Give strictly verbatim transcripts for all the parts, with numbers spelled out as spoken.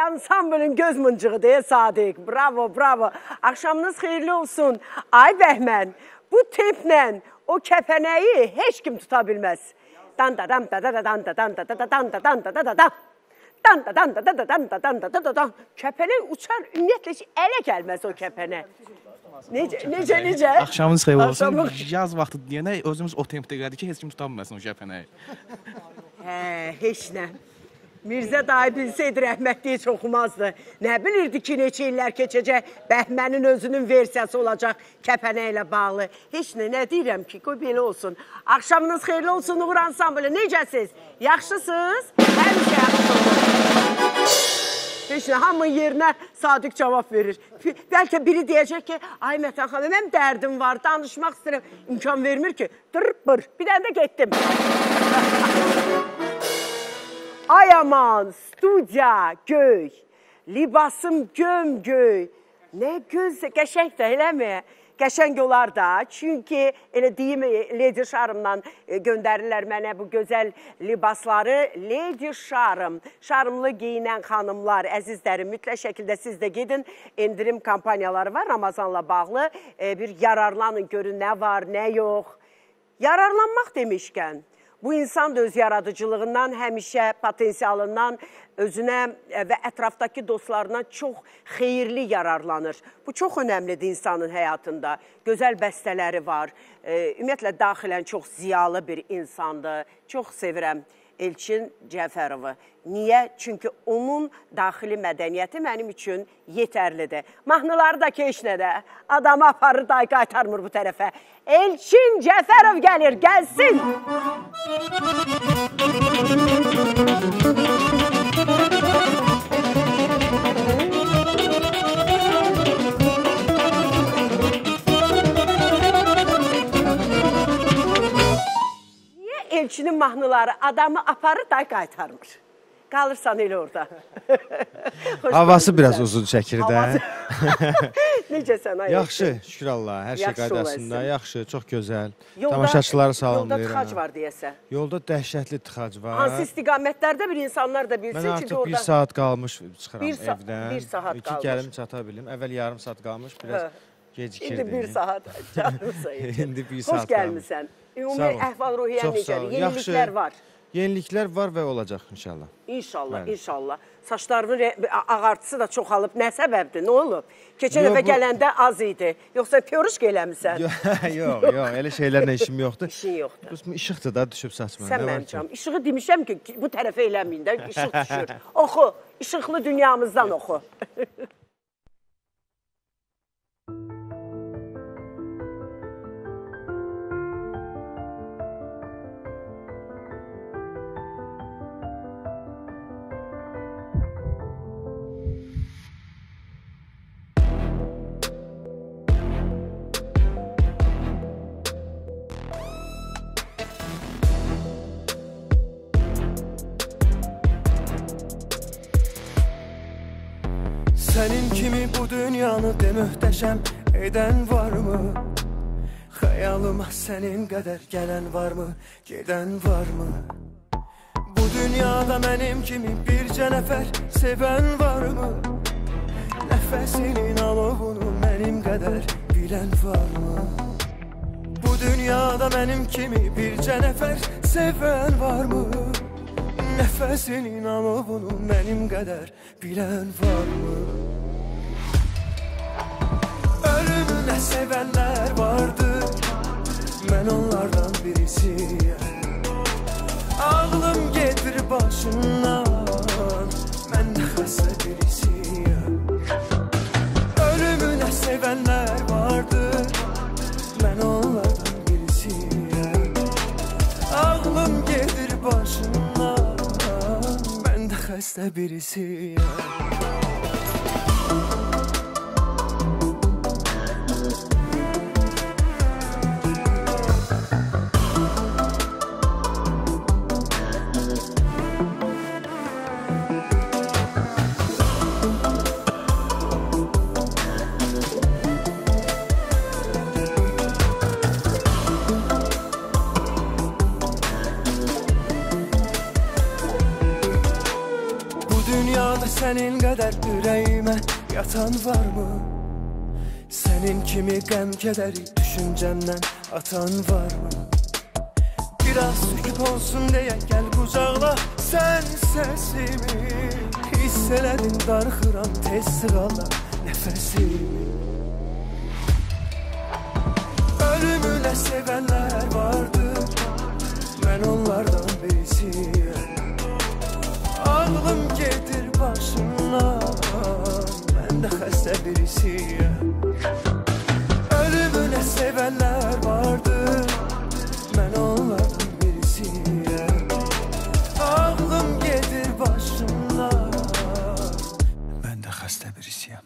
Ansamblın göz mıncığı deyə Sadiq. Bravo, bravo. Axşamınız xeyirli olsun. Ay Bəhmən, bu teplə o kəpənəyi heç kim tuta bilməz. Dan da dan da da da dan da dan da da da dan da dan da da da dan. Dan da dan da da da dan da dan da da da dan. Kəpənək uçar, ümumiyyətlə heç ələ gəlməz o kəpənək. Necə, necə, necə? Axşamınız xeyir olsun. Yaz vaxtı deyənə özümüz o tempdə elədik ki, heç kim tuta bilməsin o kəpənəyi. Hə, heç nə. Mirzə dayı bilsəydi rəhmətliyi heç oxumazdı. Nə bilirdi ki, neçə illər keçəcək, Bəhmənin özünün versiyası olacaq kəpənəklə bağlı. Heç nə, nə deyirəm ki, qoy belə olsun. Axşamınız xeyirli olsun, Uğur Ansamblı. Necəsiz? Yaxşısınız? Həmişə yaxşı olur. Heç nə, hamının yerinə Sadiq cavab verir. Bəlkə biri deyəcək ki, ay Mətən xanım, mənim dərdim var, danışmaq istəyirəm. İmkan vermir ki, dırp-bır, bir dənə də getdim. Ay aman, studiya, göy, libasım göm-göy. Nə göz, qəşəng də, eləmi? Qəşəng olar da, çünki elə deyim, Lady Şarımdan göndərirlər mənə bu gözəl libasları. Lady Şarım, şarımlı giyinən xanımlar, əzizlərim, mütləq şəkildə siz də gedin. Endirim kampanyaları var Ramazanla bağlı. Bir yararlanın, görün nə var, nə yox. Yararlanmaq demişkən, bu insan da öz yaradıcılığından, həmişə potensialından, özünə və ətrafdakı dostlarına çox xeyirli yararlanır. Bu çox önəmlidir insanın həyatında. Gözəl bəstələri var. Ümumiyyətlə, daxilən çox ziyalı bir insandır. Çox sevirəm Elçin Cəfərovu. Niyə? Çünki onun daxili mədəniyyəti mənim üçün yetərlidir. Mahnıları da keşnədə. Adamı aparır, day qaytarmır bu tərəfə. Elçin Cəfərov gəlir, gəlsin! Elçinin mahnıları adamı aparır, day qaytarmır. Qalırsan elə orada. Havası biraz uzun çəkir də. Necəsən ay? Yaxşı, şükür Allah, hər şey qaydasında. Yaxşı, çox gözəl. Tamaşaçıları salamlayıram. Yolda tıxac var deyəsə. Yolda dəhşətli tıxac var. Hansı istiqamətlərdə bir insanlar da bilsin. Mən artıq bir saat qalmış çıxıram evdən. Bir saat qalmış. İki gəlim çata bilim. Əvvəl yarım saat qalmış, biraz gecikirdi. İndi bir saat canım sayın. İndi bir saat qalmış. Xoş gəlmişsən. Ümumi əhval-ruhiyyən necədir? Yeniliklər var. Yeniliklər var və olacaq inşallah. İnşallah, inşallah. Saçlarının ağartısı da çoxalıb. Nə səbəbdir, nə olub? Keçən dəfə gələndə az idi. Yoxsa pyoruşq eləmişsən? Yox, yox, elə şeylərlə işim yoxdur. İşin yoxdur. İşıqdır da düşüb saçma. Sən mənim canım. İşığı demişəm ki, bu tərəfə eləməyin də, işıq düşür. Oxu, işıqlı dünyamızdan oxu. Senin kimi bu dünyanı de mühteşem eden var mı? Hayalıma senin kadar gelen var mı? Giden var mı? Bu dünyada benim kimi birce nefer seven var mı? Nefesinin alovunu benim kadar bilen var mı? Bu dünyada benim kimi birce nefer seven var mı? Nefesinin alovunu benim kadar bilen var mı? Ölümüne sevenler vardı, ben onlardan birisiyim. Ağlım getir başından, ben de hasta birisiyim. Ölümüne sevenler vardı, ben onlardan birisiyim. Ağlım getir başından, ben de hasta birisiyim. dünyada senin kadar yüreğime yatan var mı? Senin kimi qəm kədəri düşüncəmdən atan var mı? Biraz sükut olsun deyə gəl qucaqla sən səsimi. Hiss elədin darxıram tez sığala nəfəsimi. Ölümünə sevənlər vardır, mən onlardan birisiyəm. Ağlım gedir başımdan, mən də xəstə birisiyəm. Ölümünə sevənlər vardır, mən onlardan birisiyəm. Ağlım gedir başımdan, mən də xəstə birisiyəm.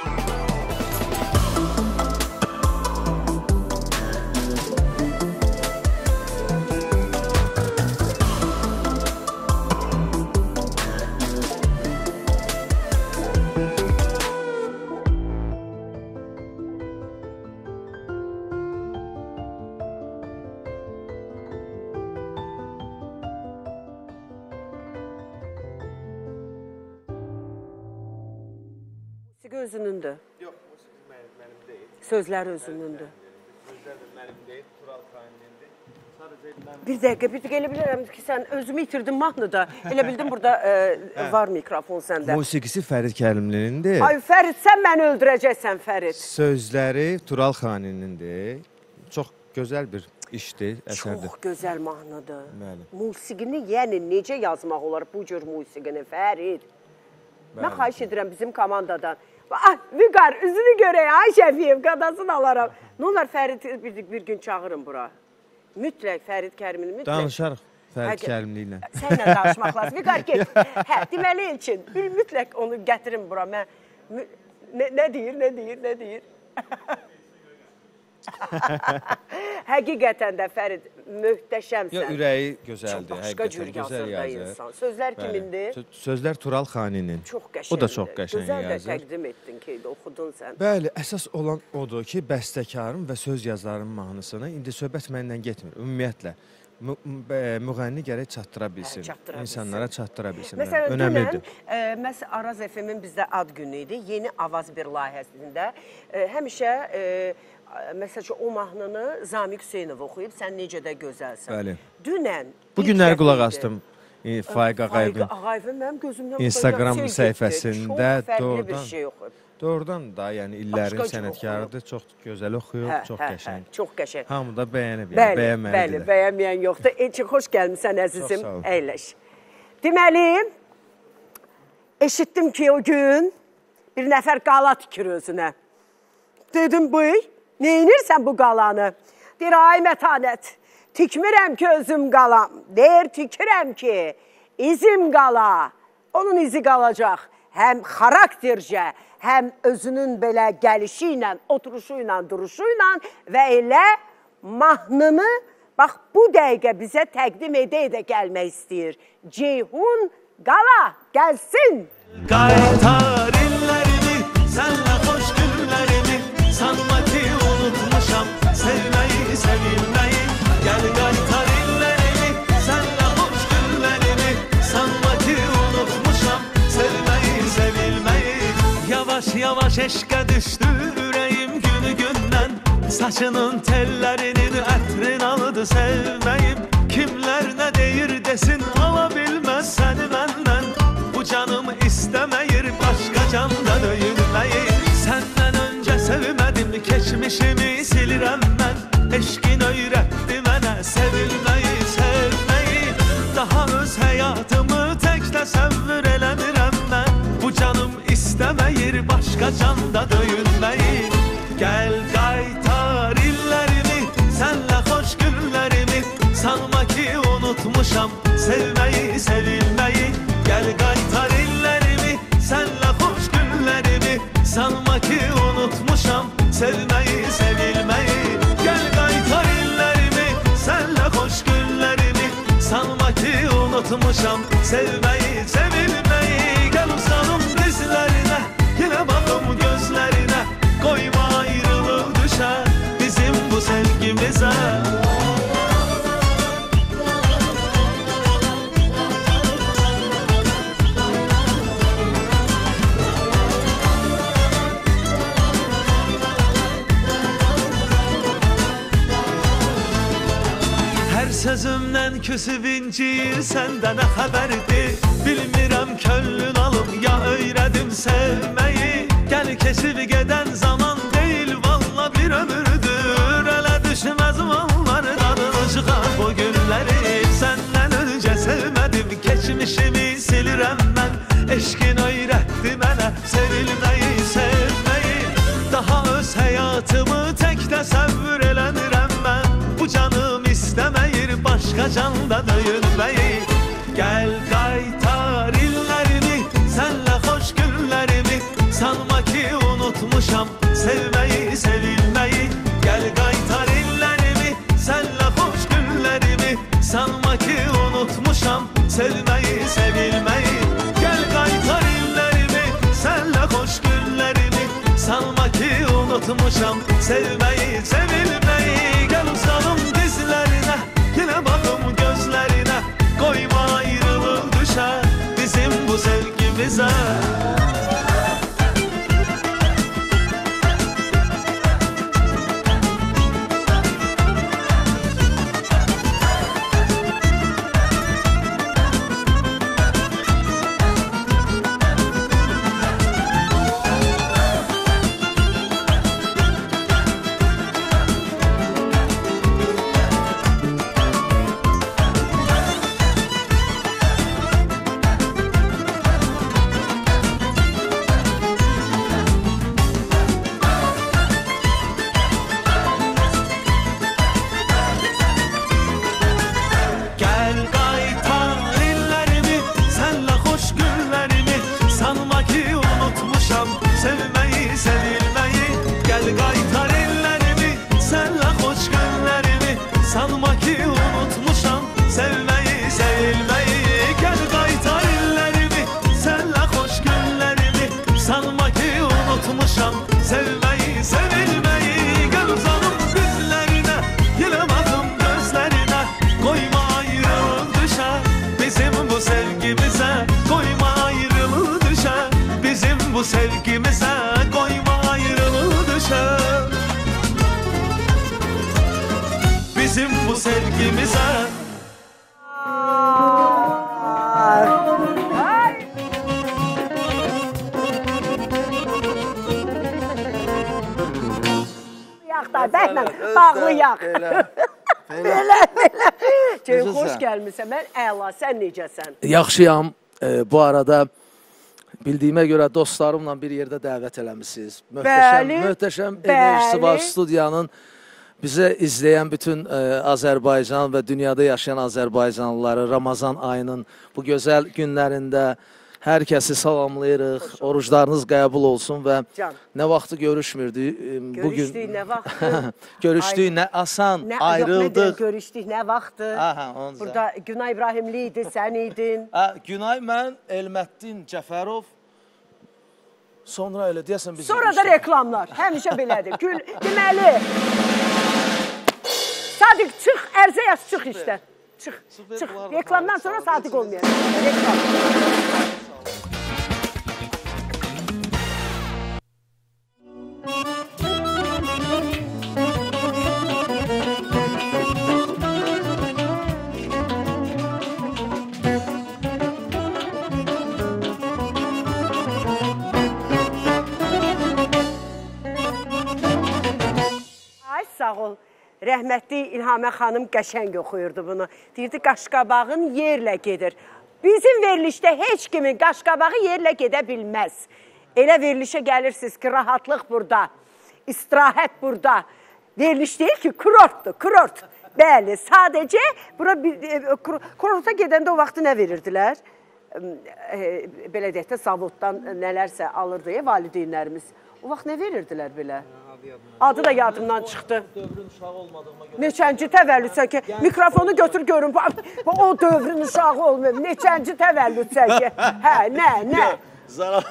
Musiqi özünündür. Yox, musiqi mənim, mənim deyil. Sözlər özünündür. Sözlər də mənim deyil, Tural Xaninindir. Sadəcə mən... Bir dəqiqə, bir dəqiqə elə bilirəm ki, sən özümü itirdin mahnıda. Elə bildim burada e, var mikrofon səndə. Musiqisi Fərid Kərimlinindir. Ay Fərid, sən məni öldürəcəksən Fərid. Sözləri Tural Xaninindir. Çox gözəl bir işdir, əsərdir. Çox gözəl mahnıdır. Bəli. Musiqini, yəni necə yazmaq olar bu cür musiqini Fərid? Bəli. Mən xahiş edirəm bizim komandadan. Ah, Vüqar, üzünü görək, ay Şəfiyev, qadasını alaram. Nə olar Fərid bir, bir gün çağırın bura. Mütləq Fərid Kərimli, mütləq. Danışarıq Fərid Kərimli ilə. Sənlə danışmaq lazım. Vüqar, get. Hə, deməli üçün, bir mütləq onu gətirin bura. Mən, nə, nə deyir, nə deyir, nə deyir? Həqiqətən də Fərid, möhtəşəmsən. Yox, ürəyi gözəldir. Çox başqa cür yazır da insan. Sözlər kimindir? Sözlər Tural Xaninin. Çox qəşəngdir. O da çox qəşəng yazır. Gözəl də təqdim etdin ki, oxudun sən. Bəli, əsas olan odur ki, bəstəkarın və söz yazarın mahnısını, indi söhbət mənlə getmir, ümumiyyətlə. Müğənni gərək çatdıra bilsin, insanlara çatdıra bilsin. Məsələn, dünən məhz Araz F M-in bizdə ad günü idi. Yeni Avaz bir layihəsində həmişə məsələn o mahnını Zamiq Hüseynov oxuyub, sən necə də gözəlsən. Bəli. Dünən bu günləri qulaq astım Faiq Ağayevin Instagram səhifəsində doğrudan doğrudan da, yəni illərin sənətkarıdır, çox gözəl oxuyub, çox qəşəng. Çox qəşəng. Hamı da bəyənib, bəyənməlidir. Bəli, bəyənməyən yoxdur. Elçin, xoş gəlmişsən əzizim, əyləş. Deməli, eşitdim ki, o gün bir nəfər qala tikir özünə. Dedim, bıy, neyinirsən bu qalanı? Deyir, ay mətanət, tikmirəm ki, özüm qalam. Deyir, tikirəm ki, izim qala. Onun izi qalacaq. Həm xaraktercə, həm özünün belə gəlişi ilə, oturuşu ilə, duruşu ilə və elə mahnını bax bu dəqiqə bizə təqdim edə-edə gəlmək istəyir. Ceyhun Qala gəlsin. Qaytar illərimi, sənlə xoş günlərimi, sanma ki unutmuşam, sevməyi, sevilməyi. Gəl qaytar illərimi, sənlə xoş günlərimi, sanma ki unutmuşam, sevməyi, sevilməyi. Yavaş yavaş eşqə düşdü ürəyim günü gündən, saçının tellərinin ətrin aldı sevməyim. Kimlər nə deyir desin, ala bilməz səni məndən. Bu canım istəməyir başqa canda döyülməyi. Səndən öncə sevmədim, keçmişimi silirəm mən. Eşqin öyrətdi mənə sevilməyi, sevməyi. Daha öz həyatımı tək təsəvvür eləmirəm mən. Bu canım istəməyir başqa canda döyülməyi. Gəl qaytar illərimi, sənlə xoş günlərimi, sanma ki unutmuşam, sevməyi, sevilməyi. Gəl qaytar illərimi, sənlə xoş günlərimi, sanma ki unutmuşam, sevməyi, sevilməyi. Gəl qaytar illərimi, sənlə xoş günlərimi, sanma ki unutmuşam, sevməyi, sevilməyi. Gəl uzanım dizlərinə, yenə baxım gözlərinə, Sən küsüb incir, səndə nə xəbərdir? Bilmirəm könlün alım, ya öyrədim sevməyi. Gəl keçib gedən zaman deyil, valla bir ömürdür. Ələ düşməz valları dadını çıxar bu günləri. Səndən öncə sevmədim, keçmişimi silirəm mən. Eşqin öyrətdi mənə sevilməyi, sevməyi. Daha öz həyatımı tək təsəvvür elənirəm mən. Bu canım istəməyir başqa canda döyünməyi. Gəl qaytar illərimi, sənlə xoş günlərimi. Sanma ki unutmuşam sevməyi, sevilməyi. Gəl qaytar illərimi, sənlə xoş günlərimi. Sanma ki unutmuşam sevməyi, sevilməyi. Gəl qaytar illərimi, sənlə xoş günlərimi. Sanma ki unutmuşam sevməyi, sevilməyi. Gəl uzanım dizlərinə, yenə baxım gözlərinə. Qoyma ayrılıq düşə bizim bu sevgimizə. Bu sevgimize koyma ayrılığı düşer. Bizim bu sevgimize. Yakda benle bağlayak. Belə, belə. Ceyhun, xoş gəlmişsən. Mən əla, sən necəsən? Yaxşıyam. E, bu arada bildiyimə görə dostlarımla bir yerdə dəvət eləmişsiniz. Möhtəşəm, bəli, möhtəşəm enerjisi var studiyanın. Bizə izləyən bütün e, Azərbaycan və dünyada yaşayan Azərbaycanlıları Ramazan ayının bu gözəl günlərində hər kəsi salamlayırıq. Oruclarınız qəbul olsun və Can. Nə vaxtı görüşmürdük. Görüşdük, bugün... nə vaxtı? Görüşdük, nə asan, nə, ayrıldıq. Yox, görüşdük, nə vaxtı? Aha, burada Günay İbrahimli idi, sən idin. Ha, Günay, mən, Elməddin Cəfərov. Sonra elə deyəsən bizim... Sonra da reklamlar, həmişə belədir. Gül, deməli... Sadiq, çıx, ərzə yaz, çıx işdən. Çıx, çıx. Reklamdan sonra Sadiq olmayacaq. Reklam. Ay, sağ ol. Rəhmətli İlhamə xanım qəşəng oxuyurdu bunu. Deyirdi, qaşqabağın yerlə gedir. Bizim verilişdə heç kimin qaşqabağı yerlə gedə bilməz. Elə verilişə gəlirsiniz ki, rahatlıq burada, istirahət burada. Veriliş deyil ki, kurortdur, kurort. Bəli, sadəcə bura kurorta gedəndə o vaxtı nə verirdilər? Belə deyək də, zavoddan nələrsə alırdı ya valideynlərimiz. O vaxt nə verirdilər belə? Adı da yadımdan çıxdı. Dövrün uşağı olmadığıma görə. Neçənci təvəllüdsə ki, mikrofonu götür görün. O dövrün uşağı olmuyor. Neçənci təvəllüdsə ki. Hə, nə, nə? Zarar.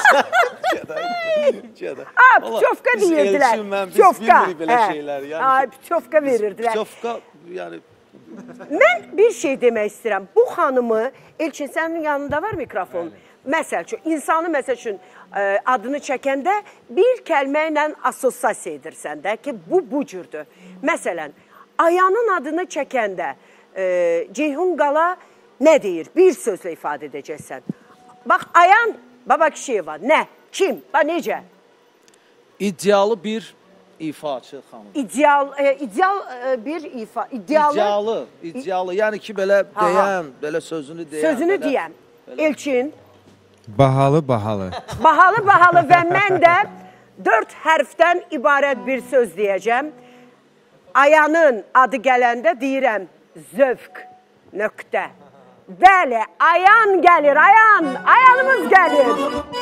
Ha, püçovka deyirdilər. Püçovka. Belə şeylər. Ha, püçovka verirdilər. Püçovka, yəni... Mən bir şey demək istəyirəm. Bu xanımı, Elçin, sənin yanında var mikrofon? Məsəl üçün, insanı məsəl üçün adını çəkəndə bir kəlmə ilə assosiasiya edirsən də ki, bu bu cürdür. Məsələn, Ayanın adını çəkəndə e, Ceyhun Qala nə deyir? Bir sözlə ifadə edəcəksən. Bax, Ayan Babakişiyeva nə? Kim? Bax, necə? İddialı bir ifaçı xanım. İdeal, e, ideal e, bir ifa, idealı. İddialı, iddialı. Yəni ki, belə deyən, belə sözünü deyən. Sözünü belə, deyən. Belə. Elçin. Bahalı, bahalı. Bahalı, bahalı və mən də dörd hərfdən ibarət bir söz deyəcəm. Ayanın adı gələndə deyirəm zövq, nöqtə. Bəli, Ayan gəlir, Ayan, Ayanımız gəlir.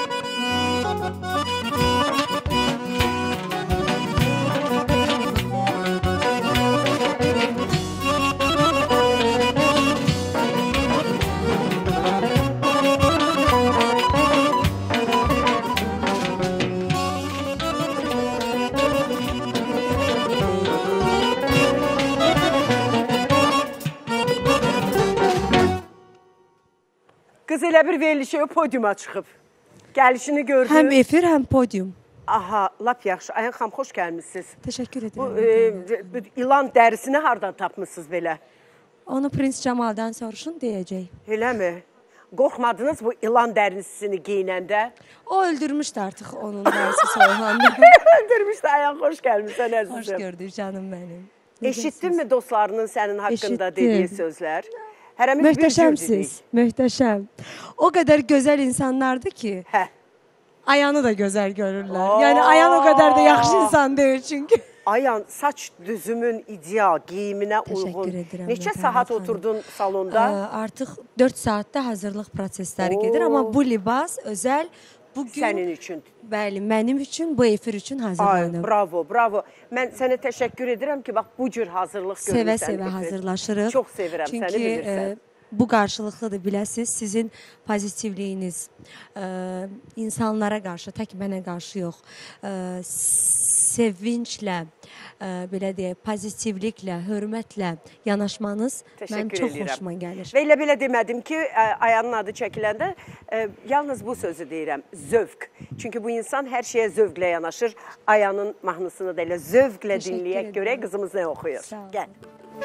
Qız elə bir verilişə podyuma çıxıb. Gəlişini gördü. Həm efir, həm podyum. Aha, lap yaxşı. Ayhan xanım, xoş gəlmişsiniz. Təşəkkür edirəm. Bu, e, bu ilan dərisini hardan tapmışsınız belə? Onu Prins Camal'dan soruşun deyəcək. Eləmi? Qorxmadınız bu ilan dərisini giyinəndə? O öldürmüşdü artıq onun dərisi soğuğanda. Öldürmüşdü. Ayhan, xoş gəlmişsən əzizim. Hoş gördük canım mənim. Eşitdin mi dostlarının sənin haqqında Eşitdim. dediyi sözlər? Hərəmiz bir cür Möhtəşəmsiz, möhtəşəm. O qədər gözəl insanlardır ki, Hə. Ayanı da gözəl görürlər. Oo. Yəni Ayan o qədər də yaxşı insan deyil çünki. Ayan, saç düzümün ideal, giyiminə Təşəkkür uyğun. edirəm, Neçə Məhəmməd saat xanım. oturdun salonda? Ə, Artıq dörd saatda hazırlıq prosesləri Oo. gedir, amma bu libas özəl bugün Sənin üçün. bəli, mənim üçün, bu efir üçün Ay, hazırlanıb. bravo, bravo. Mən sənə təşəkkür edirəm ki, bax bu cür hazırlıq görürsən. Sevə-sevə efir. hazırlaşırıq. Çox sevirəm Çünki, səni, bilirsən. e, bu qarşılıqlıdır, biləsiniz. Sizin pozitivliyiniz e, insanlara qarşı, tək mənə qarşı yox, e, sevinclə, e, belə deyək, pozitivliklə, hörmətlə yanaşmanız mənim çox edirəm. xoşuma gəlir. Və elə belə demədim ki, ə, Ayanın adı çəkiləndə ə, yalnız bu sözü deyirəm, zövq. Çünki bu insan hər şeyə zövqlə yanaşır. Ayanın mahnısını da elə zövqlə Təşəkkür dinləyək, edirəm. görək qızımız nə oxuyur. Sağ ol. Gəl.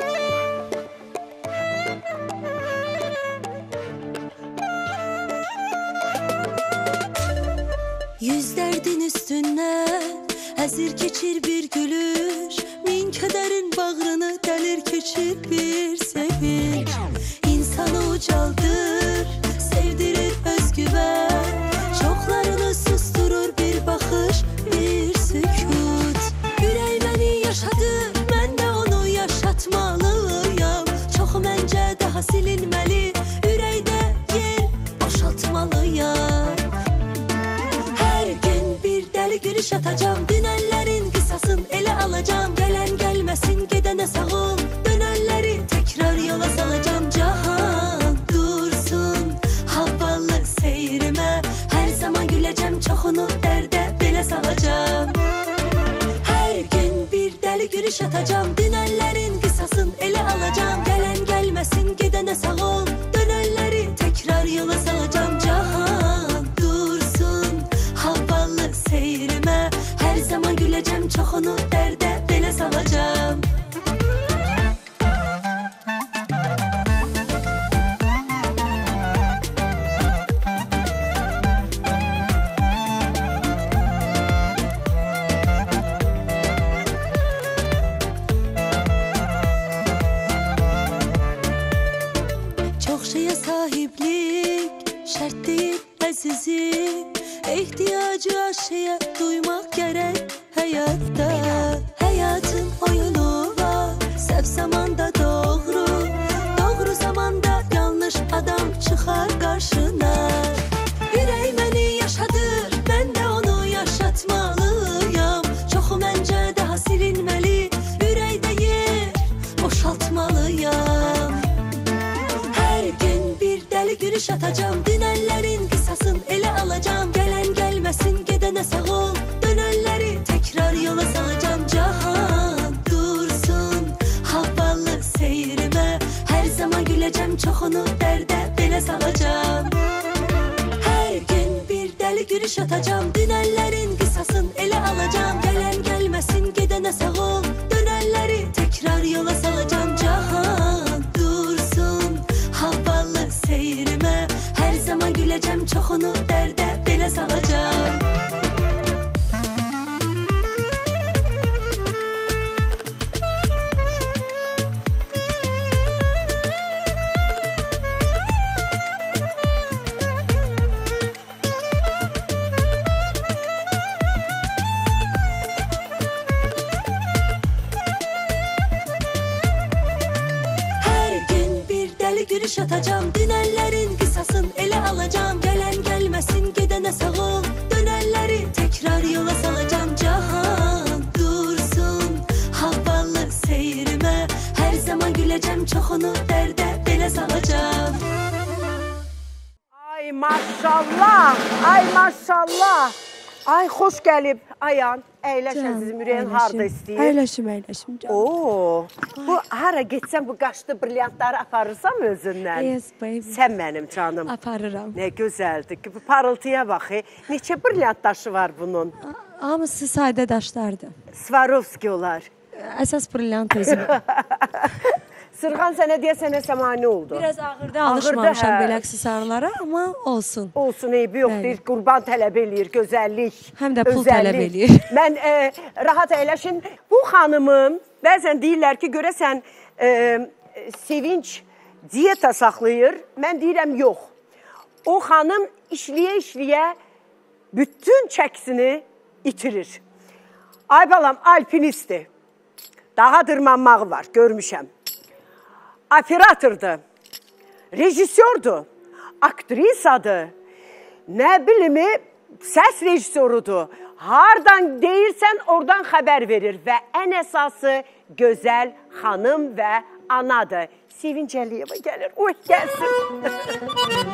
Yüz derdin üstünden ezir keçir bir gülüş, min kederin bağrını delir keçir bir sevinç. İnsanı ucaldır, sevdirir özgüven, çoklarını susturur bir bakış, bir sükut. Yüreği beni yaşadı, ben de onu yaşatmalıyım. Çok məncə daha silinmeli, yüreğde yer boşaltmalıyım. Gülüş atacağım, dünellerin kısasın ele alacağım. Gelen gelmesin, gidene sağ ol, dönenleri tekrar yola salacağım. Cahan dursun, havalı seyrime, her zaman güleceğim, çoxunu derde belə salacağım. Her gün bir deli gülüş atacağım, dünellerin kısasın ele alacağım. Gelen gelmesin, gidene sağ ol, dönenleri tekrar yola salacağım. Cahan dursun, havalı seyrime, her zaman güleceğim, çoxunu derde belə salacağım. Çox şeyə sahiblik şərt deyil əzizim. İhtiyacı aşıya duymak gerek hayatta. Hayatın oyunu var, sev zamanda doğru, doğru zamanda yanlış adam çıkar karşına. Yüreği beni yaşadır, ben de onu yaşatmalıyım. Çoxu məncə daha silinmeli, yüreğde yer boşaltmalıyım. Her gün bir deli gülüş atacağım, dünellerin kısasın ele alacağım. Gelen gelmesin, gidene sağ ol, dönenleri tekrar yola salacağım. Cahan dursun, havalı seyrime, her zaman güleceğim, çoxunu derde belə salacağım. Her gün bir deli gülüş atacağım, dünellerin kısasın ele alacağım. Gelen gelmesin, gidene sağ ol, dönenleri tekrar yola salacağım. Cahan dur gələcəm, çoxunu dərdə belə salacam. Gülüş atacağım, dünəllərin qısasın elə alacağım. Gələn gəlməsin, gedənə sağ ol, dönəlləri təkrar yola salacağım. Cahan dursun, havalı seyrimə, hər zaman güləcəm, çoxunu dərdə belə salacağım. Ay maşallah, ay maşallah. Ay xoş gəlib, Ayan. Əyləş əzizim, ürəyin harda istəyir? Əyləşim, əyləşim canım. Oo, bu hara getsən bu qaşlı brilyantları aparırsam özündən? Yes, baby. Sən mənim canım. Aparıram. Nə gözəldir ki, bu parıltıya bax. Neçə brilyant daşı var bunun? Hamısı sadə daşlardır. Swarovski olar. Əsas brilyant özüm. Sırğan sənə deyəsən nəsə mane oldu. Biraz ağırda alışmamışam hə. Belə aksesarlara, amma olsun. Olsun, eybi yoxdur. Qurban tələb eləyir, gözəllik, həm də pul özəllik. tələb eləyir. Mən e, rahat əyləşin. Bu xanımın, bəzən deyirlər ki, görəsən e, sevinç diyeta saxlayır. Mən deyirəm, yox. O xanım işləyə-işləyə bütün çəkisini itirir. Ay balam, alpinistdir. Dağa dırmanmağı var, görmüşəm. Operatordur, rejissordur, aktrisadır, nə bilimi, səs rejissorudur. Hardan deyirsən, oradan xəbər verir və ən əsası gözəl xanım və anadır. Sevinç Əliyeva gəlir, oy, gəlsin.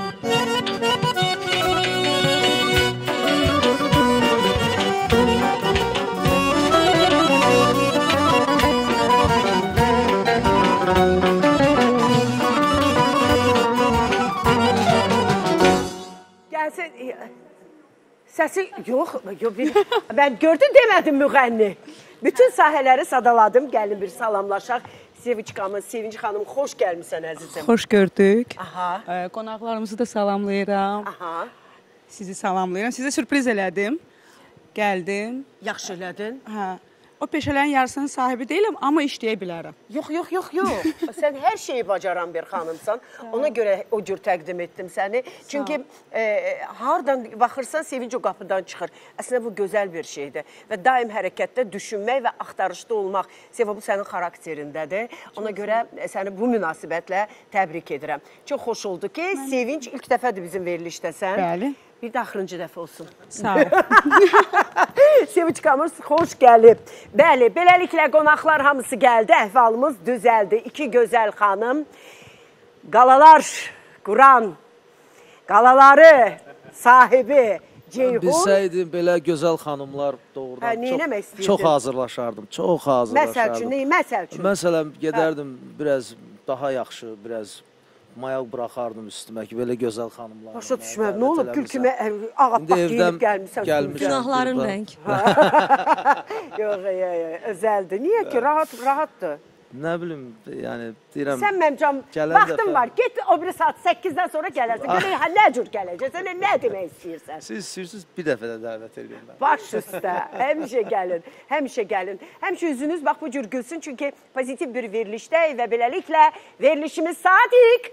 Səsi, yox, yox bir, mən gördüm demədim müğənni. Bütün sahələri sadaladım, gəlin bir salamlaşaq. Sevinçkamız, Sevinç xanım, xoş gəlmişsən əzizim. Xoş gördük. Aha. Ee, qonaqlarımızı da salamlayıram. Aha. Sizi salamlayıram. Sizə sürpriz elədim. Gəldim. Yaxşı elədin. Hə. O peşələrin yarısının sahibi deyiləm, amma işləyə bilərəm. Yox, yox, yox, yox. Sən hər şeyi bacaran bir xanımsan. Ona görə o cür təqdim etdim səni. Çünki e, hardan baxırsan, Sevinç o qapıdan çıxır. Əslində bu gözəl bir şeydir. Və daim hərəkətdə düşünmək və axtarışda olmaq. Seva, bu sənin xarakterindədir. Ona görə səni bu münasibətlə təbrik edirəm. Çox xoş oldu ki, Sevinç ilk dəfədir bizim verilişdəsən. Bəli. Bir də axırıncı dəfə olsun. Sağ ol. Sevinçkamız xoş gəlib. Bəli, beləliklə qonaqlar hamısı gəldi, əhvalımız düzəldi. İki gözəl xanım, qalalar quran, qalaları sahibi Ceyhun. Bilsəydim belə gözəl xanımlar doğrudan hə, çox, çox hazırlaşardım, çox hazırlaşardım. Məsəl üçün, neyi məsəl üçün? Məsələn, gedərdim hə. biraz daha yaxşı, biraz mayaq buraxardım üstümə ki, belə gözəl xanımlar. Başa düşmədim, nə olub? Gül kimi ağappaq geyinib gəlmişsən. Günahların rəng. Yox, özəldir. Niyə ki, rahat, rahatdır. Nə bilim, yəni, deyirəm. Sən mənim can, vaxtın var, get o bir saat səkkizdən sonra gələrsən. Görək, nə cür gələcəksən, nə demək istəyirsən? Siz istəyirsiniz, bir dəfə də dəvət edin mən. Baş üstə, həmişə gəlin, həmişə gəlin. Həmişə üzünüz bax bu cür gülsün, çünki pozitiv bir verilişdəyik və beləliklə verilişimiz Sadiq.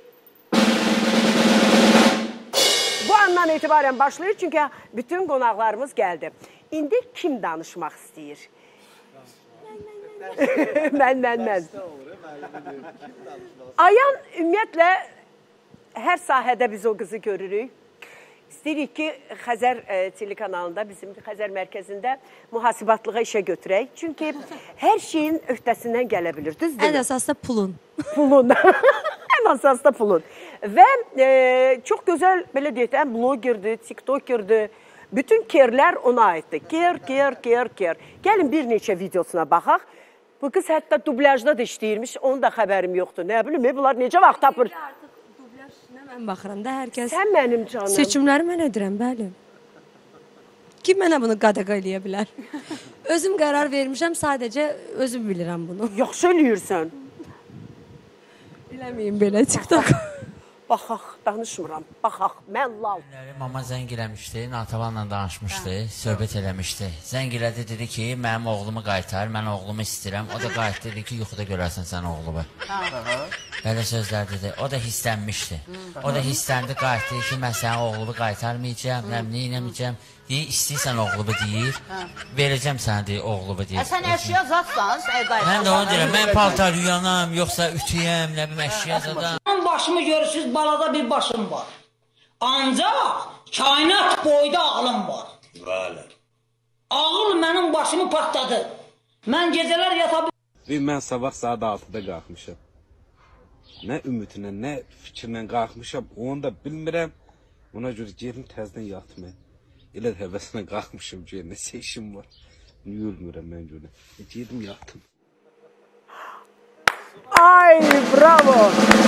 Bu andan etibarən başlayır, çünki bütün qonaqlarımız gəldi. İndi kim danışmaq istəyir? Mən, mən, mən. Ayan, ümumiyyətlə, hər sahədə biz o qızı görürük. İstəyirik ki, Xəzər e, telekanalında, bizim Xəzər mərkəzində mühasibatlığa işə götürək. Çünki hər şeyin öhdəsindən gələ bilir, düzdür? Ən əsas da pulun. Pulun. Ən əsas da pulun. Və e, çox gözəl, belə deyək də, blogerdir, tiktokerdir. Bütün kerlər ona aiddir. Ker, ker, ker, ker. Gəlin bir neçə videosuna baxaq. Bu qız hətta dublyajda da işləyirmiş, onun da xəbərim yoxdur. Nə bilim, bunlar necə vaxt tapır? Artıq dublajına mən baxıram da, hər kəs. Sən mənim canım. Seçimləri mən edirəm, bəli. Kim mənə bunu qadağa eləyə bilər? Özüm qərar vermişəm, sadəcə özüm bilirəm bunu. Yaxşı eləyirsən. Biləməyim belə TikTok. Baxaq, danışmıram. Baxaq, mən lal. Mama zəng eləmişdi, Natavanla danışmışdı, söhbət eləmişdi. Zəng elədi, dedi ki, mənim oğlumu qaytar, mən oğlumu istəyirəm. O da qayıtdı, dedi ki, yuxuda görərsən sən oğlumu. Belə sözlər dedi. O da hislənmişdi. O da hissləndi, qayıtdı ki, mən sənin oğlumu qaytarmayacağım, nəmni eləməyəcəm. Deyir, istəyirsən oğlumu deyir, verəcəm sənə deyir, oğlumu deyir. Sən əşya zatsan, sən qaytar. Mən də onu deyirəm, mən paltar yuyanam, yoxsa ütüyəm, nə bilim, əşya zatam. Başımı görürsünüz, balada bir başım var. Ancaq kainat boyda ağlım var. Bəli. Ağıl mənim başımı patladı. Mən gecələr yata bilmirəm. Mən sabah saat altıda qalxmışam. Nə ümidlə, nə fikirlə qalxmışam, onu da bilmirəm. Ona görə gedim təzdən yatmaya. Elə də həvəslə qalxmışam ki, nəsə işim var. Yürmürəm mən görə. Gedim yatdım. Ay, bravo!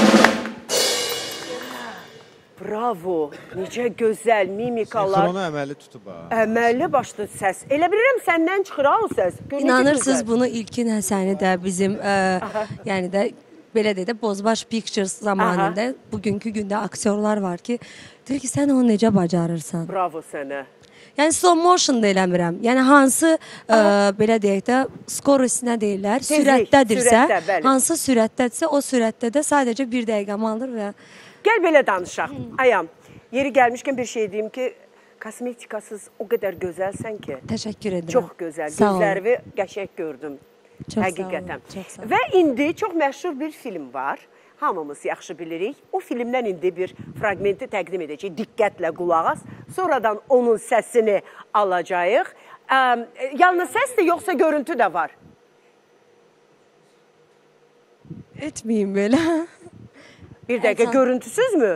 Bravo, necə gözəl mimikalar. Sinxronu əməli tutub ha. Əməli başlı səs. Elə bilirəm səndən çıxır ha o səs. İnanırsınız bunu İlkin Həsəni də bizim, ə, yəni də belə deyə də Bozbaş Pictures zamanında Aha. bugünkü gündə aktyorlar var ki, deyir ki, sən onu necə bacarırsan? Bravo sənə. Yəni slow motion da eləmirəm. Yəni hansı ə, belə deyək də skorosinə deyirlər, Tezlik, sürətdədirsə, sürətdə, hansı sürətdədirsə o sürətdə də sadəcə bir dəqiqəmi alır və Gəl belə danışaq. Ayam, yeri gəlmişkən bir şey deyim ki, kosmetikasız o qədər gözəlsən ki. Təşəkkür edirəm. Çox gözəl. Gözlərimi qəşəng gördüm. Çox Həqiqətən. Sağ olun, çox sağ olun. Və indi çox məşhur bir film var. Hamımız yaxşı bilirik. O filmdən indi bir fragmenti təqdim edəcək. Diqqətlə qulaq as. Sonradan onun səsini alacağıq. Yalnız səsdir, yoxsa görüntü də var? Etməyim belə. Bir dəqiqə, Əlcan. Görüntüsüz mü?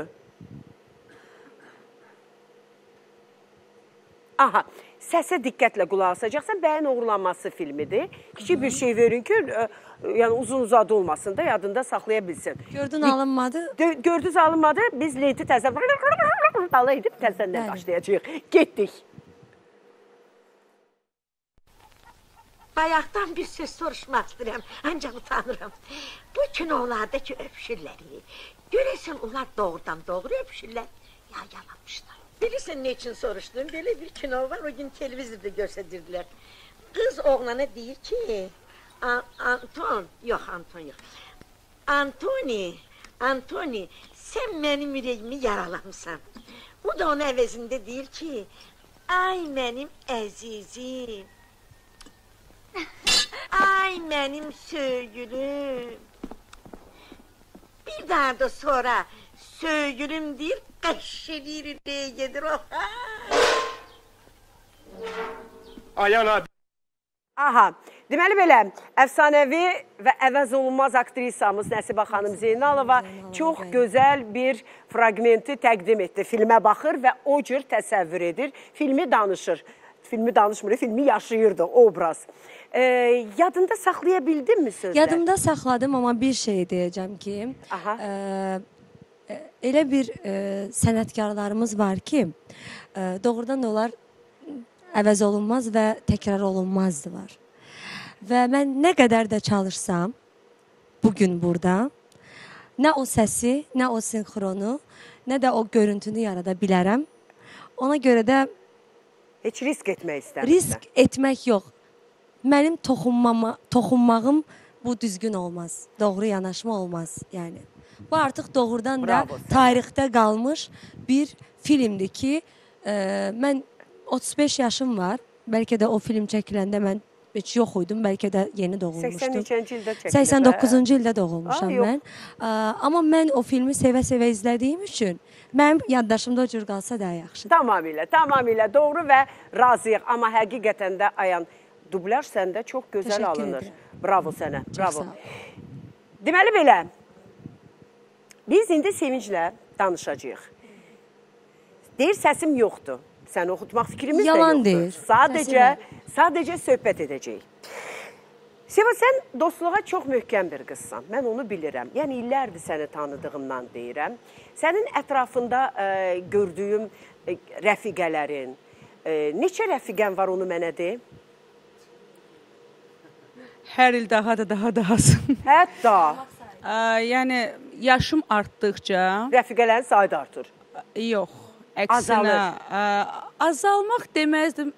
Aha, səsə diqqətlə qulaq asacaqsan. Bəyin Oğurlanması filmidir. Kiçik bir şey verin ki, yəni uzun uzadı olmasın da, yadında saxlaya bilsin. Gördün alınmadı? Gördünüz alınmadı. Biz lenti təzdən dala edib təzəndən başlayacağıq. Getdik. Bayaqdan bir söz soruşmaq istəyirəm, ancaq utanıram. Bu kinolardakı öpüşürləri, görəsən onlar doğrudan doğru öpüşürlər, ya yalanmışlar. Bilirsən ne için soruşdum? Belə bir kino var, o gün televizorda göstərirdilər. Qız oğlana deyir ki, Anton, yox Anton yox, Antoni, Antoni, sən mənim ürəyimi yaralamısan. O da onun əvəzində deyir ki, ay mənim əzizim. Ay mənim söygülüm. Bir daha da sonra söygülüm deyir, qəşşelir ürəyə gedir o. Ayana. Aha, deməli belə, əfsanəvi və əvəz olunmaz aktrisamız Nəsibə xanım Zeynalova çox gözəl bir fragmenti təqdim etdi. Filmə baxır və o cür təsəvvür edir. Filmi danışır. Filmi danışmır, filmi yaşayırdı obraz. E, yadında saxlaya bildin mi sözlər? Yadımda saxladım, amma bir şey deyəcəm ki, e, elə bir e, sənətkarlarımız var ki, e, doğrudan da onlar əvəz olunmaz və təkrar olunmazdılar. Və mən nə qədər də çalışsam, bugün burada, nə o səsi, nə o sinxronu, nə də o görüntünü yarada bilərəm. Ona görə də heç risk etmək istəmirsən. Risk etmək yox. Mənim toxunmama, toxunmağım bu düzgün olmaz. Doğru yanaşma olmaz. Yəni. Bu artıq doğrudan da tarixdə qalmış bir filmdir ki, e, mən otuz beş yaşım var. Bəlkə də o film çəkiləndə mən heç yox idim. Bəlkə də yeni doğulmuşdum. səksən neçənci ildə çəkildi. səksən doqquzuncu ildə doğulmuşam Aa, mən. A, amma mən o filmi sevə-sevə izlədiyim üçün mənim yaddaşımda o cür qalsa daha yaxşıdır. Tamamilə, tamamilə doğru və razıyıq. Amma həqiqətən də Ayan, dublaj səndə çox gözəl Təşəkkür alınır. edirəm. Bravo sənə, Çox bravo. sağ ol. Deməli belə, biz indi Sevinclə danışacağıq. Deyir, səsim yoxdur. Sən oxutmaq fikrimiz Yalan də yoxdur. deyir. Sadəcə, sadəcə söhbət edəcəyik. Seva, sən dostluğa çox möhkəm bir qızsan. Mən onu bilirəm. Yəni, illərdir səni tanıdığımdan deyirəm. Sənin ətrafında e, gördüyüm e, rəfiqələrin, e, neçə rəfiqən var onu mənə deyim? Hər il daha da daha dahası. Hətta, Yəni yaşım artdıqca rəfiqələrin sayı da artır. Yox, əksinə azalmaq deməzdim.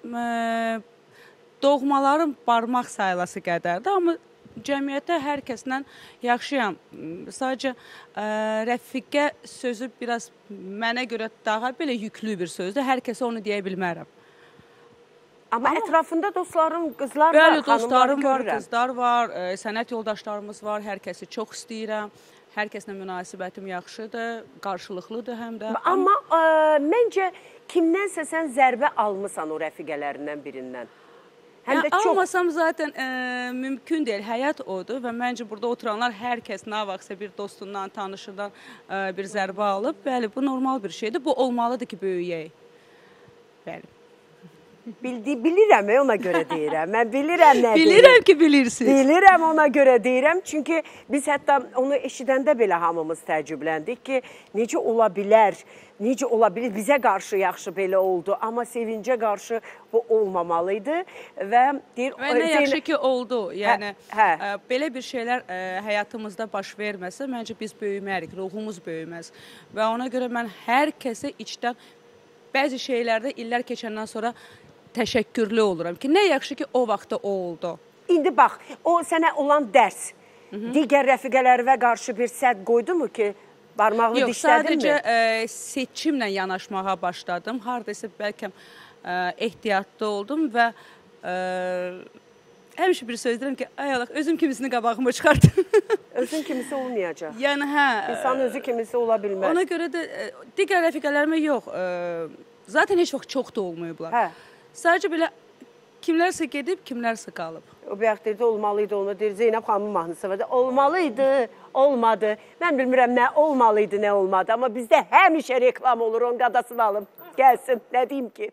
Doğmalarım barmaq sayılası qədərdir, amma cəmiyyətdə hər kəslə yaxşıyam. Sadəcə rəfiqə sözü biraz mənə görə daha belə yüklü bir sözdür. Hər kəsə onu deyə bilmərəm. Amma, Amma ətrafında dostların, qızlar bəli, var, xanımları dostlarım var, görürəm. Qızlar var, sənət yoldaşlarımız var, hər kəsi çox istəyirəm. Hər kəslə münasibətim yaxşıdır, qarşılıqlıdır həm də. Amma ə, məncə kimdənsə sən zərbə almısan o rəfiqələrindən birindən. Həm də çox... Almasam zaten ə, mümkün deyil, həyat odur və məncə burada oturanlar hər kəs nə vaxtsa bir dostundan, tanışından ə, bir zərbə alıb. Bəli, bu normal bir şeydir, bu olmalıdır ki, böyüyək. Bəli. Bildi, bilirəm, ona görə deyirəm. Mən bilirəm nə deyirəm. Bilirəm ki, bilirsiniz. Bilirəm, ona görə deyirəm. Çünki biz hətta onu eşidəndə belə hamımız təəccübləndik ki, necə ola bilər, necə ola bilər, bizə qarşı yaxşı belə oldu. Amma sevincə qarşı bu olmamalıydı. Və deyir, və nə yaxşı ki, oldu. Yəni, hə, hə. Ə, belə bir şeylər ə, həyatımızda baş verməsə, məncə biz böyümərik, ruhumuz böyüməz. Və ona görə mən hər kəsə içdən bəzi şeylərdə illər keçəndən sonra təşəkkürlü oluram ki, nə yaxşı ki, o vaxtda o oldu. İndi bax, o sənə olan dərs, Hı -hı. digər rəfiqələrə qarşı bir sədd qoydu mu ki, barmağını Yox, dişlədin mi? Yox, sadəcə ə, seçimlə yanaşmağa başladım. Haradaysa bəlkə ə, ehtiyatlı oldum və ə, həmişə bir söz deyirəm ki, ay Allah, özüm kimisini qabağıma çıxardım. Özün kimisi olmayacaq. Yəni, hə. İnsanın özü kimisi ola bilməz. Ona görə də ə, digər rəfiqələrimə yox, ə, zaten heç vaxt çox da olmayıblar. Hə. Sadəcə belə kimlərsə gedib, kimlərsə qalıb. O bəxtlərdə olmalıydı, onu deyir, Zeynəb xanımın mahnısı var. Olmalıydı, olmadı. Mən bilmirəm nə olmalıydı, nə olmadı. Amma bizdə həmişə reklam olur, onun qadasını alıb gəlsin. Nə deyim ki?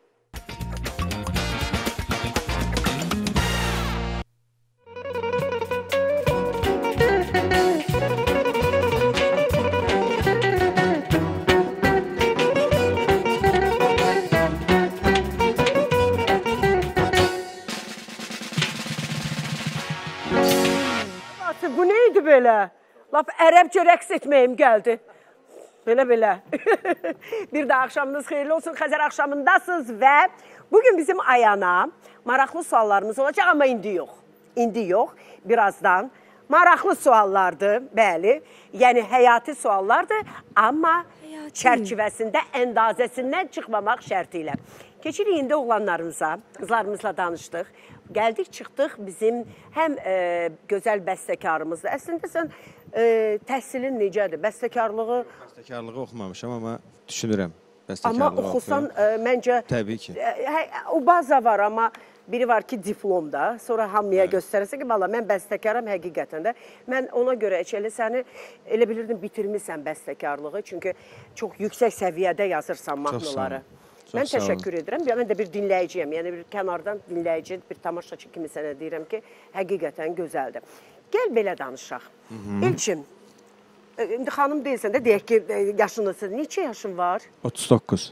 Bu neydi belə? Laf ərəbcə rəqs etməyim gəldi. Belə-belə. Bir də axşamınız xeyirli olsun. Xəzər axşamındasınız və bugün bizim Ayana maraqlı suallarımız olacaq, amma indi yox. İndi yox, birazdan. Maraqlı suallardır, bəli. Yəni, həyati suallardır, amma həyati. Çərçivəsində əndazəsindən çıxmamaq şərti ilə. Keçirik indi oğlanlarımıza, qızlarımızla danışdıq. Gəldik, çıxdıq bizim həm e, gözəl bəstəkarımızdır. Əslində sən e, təhsilin necədir? Bəstəkarlığı... Bəstəkarlığı oxumamışam, amma düşünürəm. Bəstəkarlığı amma oxusan, e, məncə... Təbii ki. E, o baza var, amma biri var ki, diplomda. Sonra hamıya evet. göstərəsə ki, valla mən bəstəkaram həqiqətən də. Mən ona görə elə səni elə bilirdim bitirmirsən bəstəkarlığı. Çünki çox yüksək səviyyədə yazırsan mahnıları. Çox mən təşəkkür edirəm. Mən də bir dinləyiciyəm. Yəni bir kənardan dinləyici, bir tamaşaçı kimi sənə deyirəm ki, həqiqətən gözəldir. Gəl belə danışaq. İlçin, indi xanım deyilsən də deyək ki, yaşınızı, neçə yaşın var? otuz doqquz.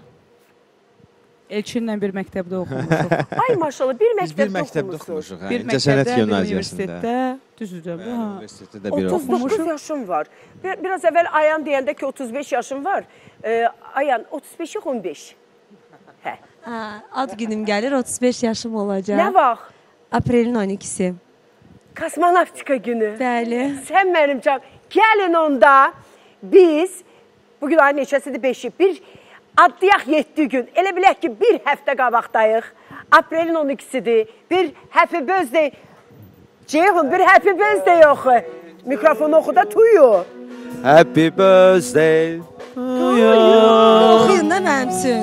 Elçinlə bir məktəbdə oxumuşuq. Ay maşallah, bir məktəbdə, Biz bir məktəbdə oxumuşuq. Bir məktəbdə, bir universitetdə, düzdür. Universitetdə bir oxumuşuq. otuz doqquz yaşın var. Biraz əvvəl Ayan deyəndə ki, otuz beş yaşın var. Ayan, otuz beş yox, on beş. Hə. Ad günüm gəlir, otuz beş yaşım olacaq. Nə vaxt? Aprelin on ikisi. Kosmonavtika günü. Bəli. Sən mənim canım. Gəlin onda biz, bugün ayın neçəsidir, beşi, bir adlayaq yeddi gün. Elə bilək ki, bir həftə qabaqdayıq. Aprelin on ikisidir. Bir happy birthday. Ceyhun, bir happy birthday oxu. Mikrofonu oxu da tuyu. Happy birthday to you. Oxuyun da mənim üçün.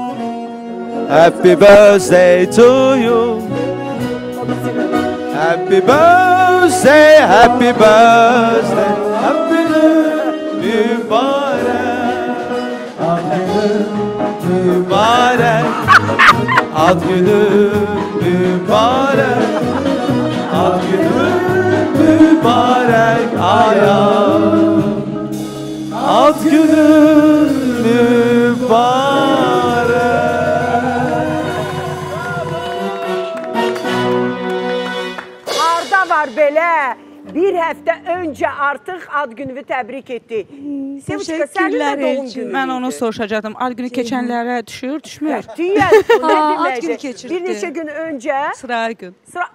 Happy birthday to you. Happy birthday, happy birthday. Happy mübarek. Ad günün mübarek. Ad günün mübarek. Ad günün mübarek ayağım. Ad günün mübarek. Harda var belə bir həftə öncə artıq ad gününü təbrik etdik. Seviçka, sənin də doğum günü. Mən onu soruşacaqdım. Ad günü keçənlərə düşür, düşmür? Qətiyyən, bu nə Ad günü deməkdir? keçirdi. Bir neçə gün öncə... Sıra gün. Sıra...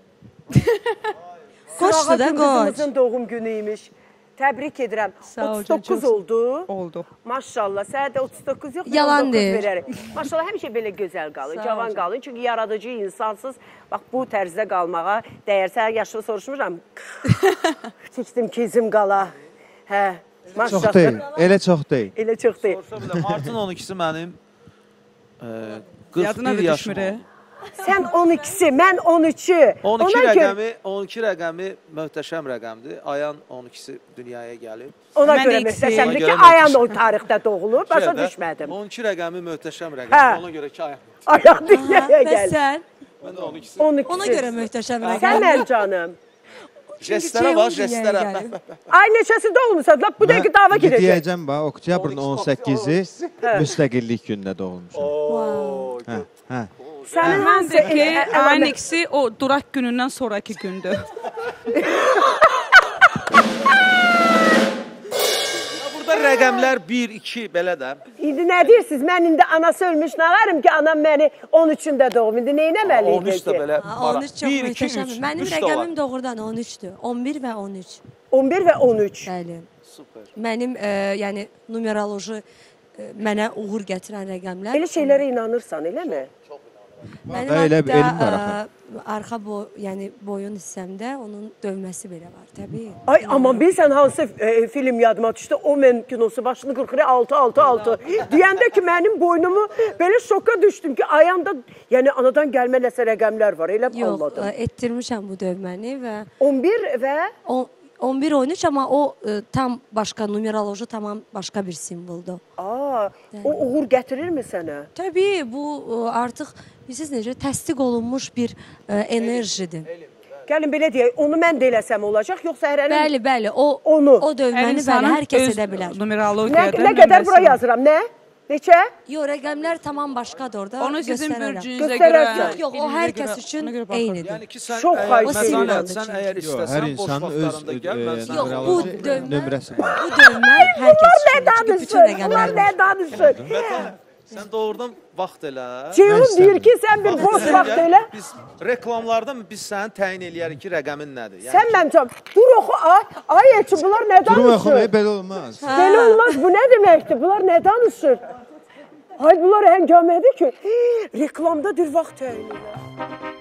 Qoçdu da, qoç. Qızımızın doğum günüymüş. Təbrik edirəm. otuz doqquz oldu. Oldu. Maşallah, sənə də otuz doqquz yox, yalan deyir. verərik. Maşallah, həmişə belə gözəl qalın, cavan qalın. Çünki yaradıcı insansız, bax, bu tərzdə qalmağa dəyər. Sənə yaşını soruşmuram. Çəkdim ki, izim qala. Hə, maşallah. Çox deyil, elə çox deyil. Elə çox deyil. Martın on ikisi mənim qırx bir yaşım oldu. Sən on ikisi, mən on üçü. on iki rəqəmi, on iki rəqəmi möhtəşəm rəqəmdir. Ayan on ikisi dünyaya gəlib. Ona görə möhtəşəmdir ki, Ayan o tarixdə doğulub, başa düşmədim. on iki rəqəmi möhtəşəm rəqəmdir, ona görə ki, Ayan. Ayan dünyaya gəlib. Və sən? Mən də on ikisi. Ona görə möhtəşəm rəqəm. Sən mən canım. Jestlərə var, jestlərə. Ay, neçəsində olmuşsan? Bu dəqiqə dava Bir girəcək. deyəcəm, bax, oktyabrın on səkkizi müstəqillik günündə doğulmuşam. Hə, hə. Sənin hansı ki, ayın ikisi o duraq günündən sonraki gündür. Burada rəqəmlər bir, iki, belə də. İndi nə deyirsiniz? Mən indi anası ölmüş, nə varım ki, anam məni on üçündə doğum. İndi neynəməli idi ki? on üç də belə. on üç çox möhtəşəmdir. Mənim rəqəmim doğrudan on üçdür. on bir və on üç. on bir və on üç. Bəli. Super. Mənim, yəni, numeroloji mənə uğur gətirən rəqəmlər. Elə şeylərə inanırsan, eləmi? Mənim Elə bir elm var hətta arxa boy, yəni boyun hissəmdə onun dövməsi belə var, təbii. Ay, amma bilsən hansı e, film yadıma düşdü? Omen kinosu başını qırxır, altı altı altı. Deyəndə ki, mənim boynumu belə şoka düşdüm ki, ayağımda, yəni anadan gəlmə nəsə rəqəmlər var, elə anladım. Yox, etdirmişəm bu dövməni və... on bir və... on bir on üç, amma o e, tam başqa, numeroloji tamam başqa bir simvoldur. Aa, o uğur gətirirmi sənə? Təbii, bu e, artıq, bilirsiniz necə, təsdiq olunmuş bir e, enerjidir. Gəlin belə deyək, onu mən də eləsəm olacaq, yoxsa hərənin... Bəli, bəli, o, onu. o dövməni bəli, hər kəs edə bilər. Nə, nə qədər bura yazıram, nə? Neçə? Yox, rəqəmlər tamam başqadır da. Onu sizin bürcünüzə görə... Yox, yox, o hər kəs üçün eynidir. Yəni ki, sən Çox məzanət, sən əgər istəsən, boş vaxtlarında gəl, mən sən yox, bu dövmə, nömrəsi bu dövmə hər kəs üçün. Çünki bütün rəqəmlər var. Nə danışır? Sən doğrudan vaxt elə. Ceyhun deyir ki, sən bir boş vaxt elə. Biz reklamlarda biz səni təyin eləyərik ki, rəqəmin nədir? Sən mənim canım, dur oxu, ay, ay eçi, bunlar nə danışır? Dur oxu, belə olmaz. Belə olmaz, bu nə deməkdir? Bunlar nə danışır? Ay, bunlar həngamədir ki, reklamda bir vaxt təyin elə.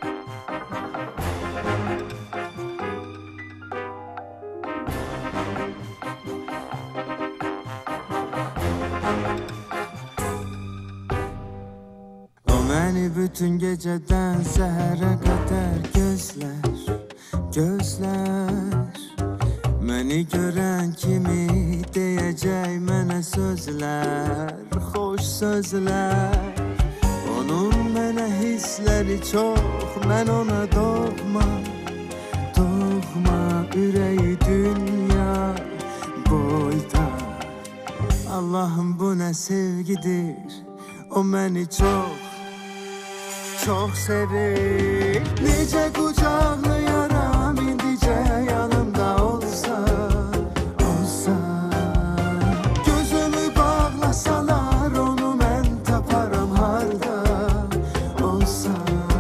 Məni bütün gecədən səhərə qədər gözlər, gözlər. Məni görən kimi deyəcək mənə sözlər, xoş sözlər. Onun mənə hissləri çox, mən ona doğma, doğma. Ürəyi dünya boyda. Allahım bu nə sevgidir, o məni çox, çox sevir. Necə qucaqlayaram indicə yanımda olsa, olsa. Gözümü bağlasalar onu mən taparam harda olsa.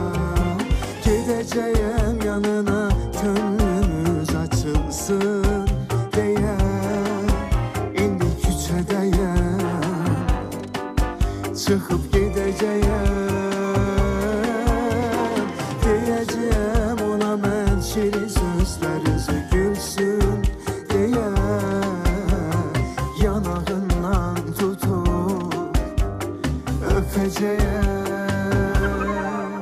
Gedəcəyəm yanına könlümüz açılsın deyə. İndi küçədəyəm, çıxıb gedəcəyəm. Şirin sözlərinizi gülsün deyə. Yanağından tutup öpəcəyəm.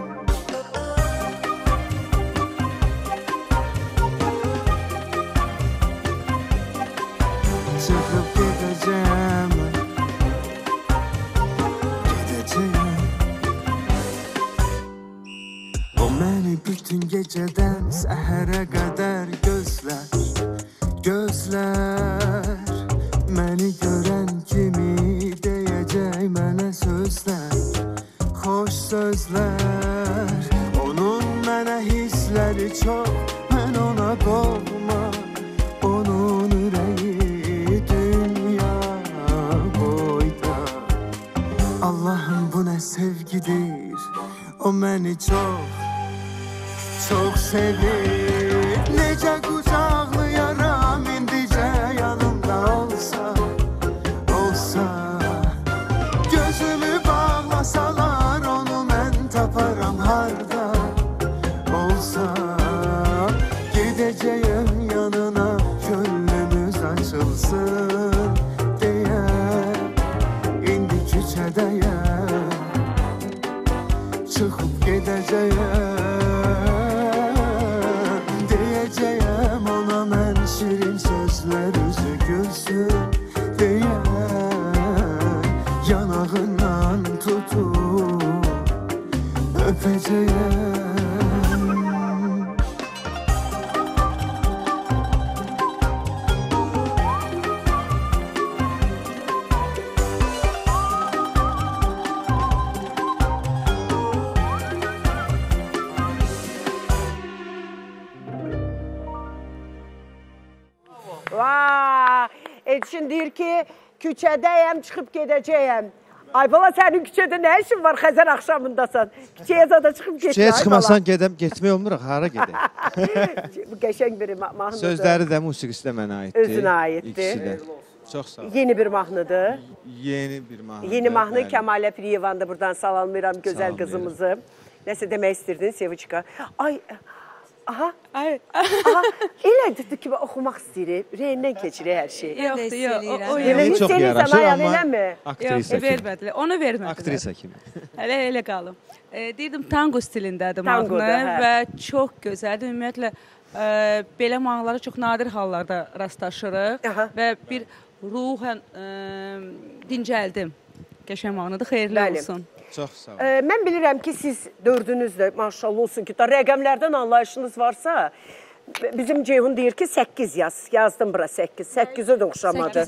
Çıxıb gedəcəyəm, gedəcəyəm. O məni bütün gecədən səhərə qədər gözlər, gözlər. Məni görən kimi deyəcək mənə sözlər, xoş sözlər. Onun mənə hissləri çox, mən ona doğma, onu Allah'ım bu nə sevgidir. O məni çox, çox sevir. Necə qucaqlayaram indicə yanımda olsa, olsa. Gözümü bağlasalar onu mən taparam harda olsa. Gidəcəyim yanına gönlümüz açılsın deyə. İndi küçədəyəm, çıxıb gedəcəyəm. Deyəcəyəm ona mən şirin sözlər üzü gülsün deyə. Yanağından tutup öpəcəyəm. Vaa! Elçin deyir ki, küçədəyəm, çıxıb gedəcəyəm. Ay bala, sənin küçədə nə işin var Xəzər axşamındasan? Küçəyə zada çıxıb getmə. Küçəyə çıxmasan gedəm, getmək olmuruq, hara gedək? Bu qəşəng bir mahnıdır. Sözləri də, musiqisi də mənə aiddir. Özünə aiddir. İkisi də. Çox sağ ol. Yeni bir mahnıdır. Yeni bir mahnıdır. Yeni mahnı Kəmalə Piriyevan'da buradan salamlayıram gözəl qızımızı. Nəsə demək istəyirdin Seviçka? Ay, aha. Ay. Aha, elə dedi ki, oxumaq istəyir. Reyndən keçirir hər şey. Yoxdur, yox. O Məni çox yaraşır, amma aktrisa kimi. Vermədilər, onu vermədilər. Aktrisa kimi. Hələ elə qalım. Deyirdim, tango stilindədir mahnı və çox gözəldir. Ümumiyyətlə, belə mahnılara çox nadir hallarda rastlaşırıq və bir ruhən dincəldim. Qəşəng mahnıdır, xeyirli olsun. Çox sağ ol. Mən bilirəm ki, siz dördünüz də maşallah olsun ki, rəqəmlərdən anlayışınız varsa, bizim Ceyhun deyir ki, səkkiz yaz. Yazdım bura səkkiz. səkkizə də oxşamadı.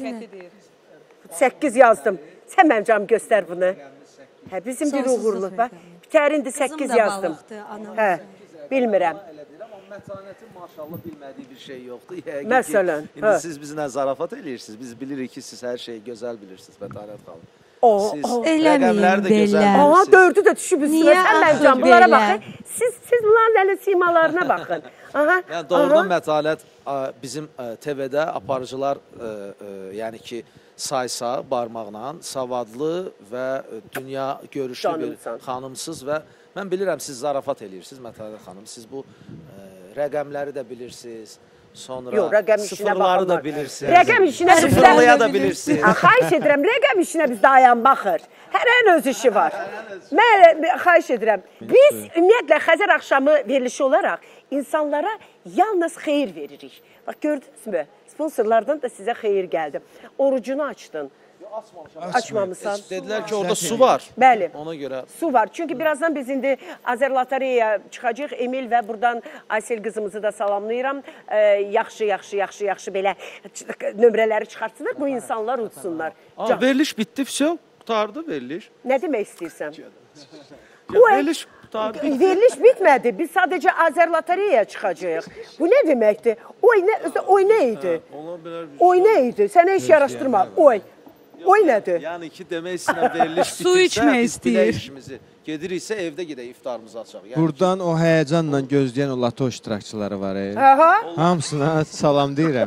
səkkiz yazdım. Sən mənim canım göstər bunu. Hə, bizim bir uğurluq var. Bitərindi səkkiz yazdım. Hə, bilmirəm. Mətanətin maşallah bilmədiyi bir şey yoxdur. Məsələn. İndi siz bizlə zarafat eləyirsiniz. Biz bilirik ki, siz hər şeyi gözəl bilirsiniz, Mətanət xanım. Siz rəqəmləri də gözəl bilirsiniz. Aha, dördü də düşüb üstünə. Sən mənim canım, bunlara baxın. Siz bunların əli simalarına baxın. Yəni, doğrudan Mətanət bizim T V-də aparıcılar, yəni ki, saysa, barmaqla, savadlı və dünya görüşlü bir xanımsız və mən bilirəm, siz zarafat eləyirsiniz, Mətanət xanım. Siz bu rəqəmləri də bilirsiniz, sonra sıfırları da bilirsiniz, sıfırlaya da bilirsiniz. Xahiş edirəm, rəqəm işinə bizdə ayan baxır. Hər ən öz işi var. Mən xahiş edirəm, biz ümumiyyətlə Xəzər axşamı verilişi olaraq insanlara yalnız xeyir veririk. Bax, gördünüz mü? Sponsorlardan da sizə xeyir gəldi. Orucunu açdın. Açmamısan. Dedilər ki, orada su var. Bəli. Ona görə. Su var. Çünki birazdan biz indi Azərlotereyaya çıxacaq. Emil və buradan Aysel qızımızı da salamlayıram. Yaxşı, yaxşı, yaxşı, yaxşı belə nömrələri çıxartsınlar. Bu insanlar utsunlar. Veriliş bitdi, все, qutardı veriliş. Nə demək istəyirsən? Veriliş qutardı. Veriliş bitmədi. Biz sadəcə Azərlotereyaya çıxacağıq. Bu nə deməkdir? Oy, nə idi? Oy, nə idi? Sənə iş yaraşdırma. Oy. Oy nədir? Yəni ki, demək istəyirəm, veriliş bitirsə, su içmək istəyir. işimizi gediriksə, evdə gedək, iftarımızı açaq. Buradan o həyəcanla gözləyən o lato iştirakçıları var. Hamısına salam deyirəm.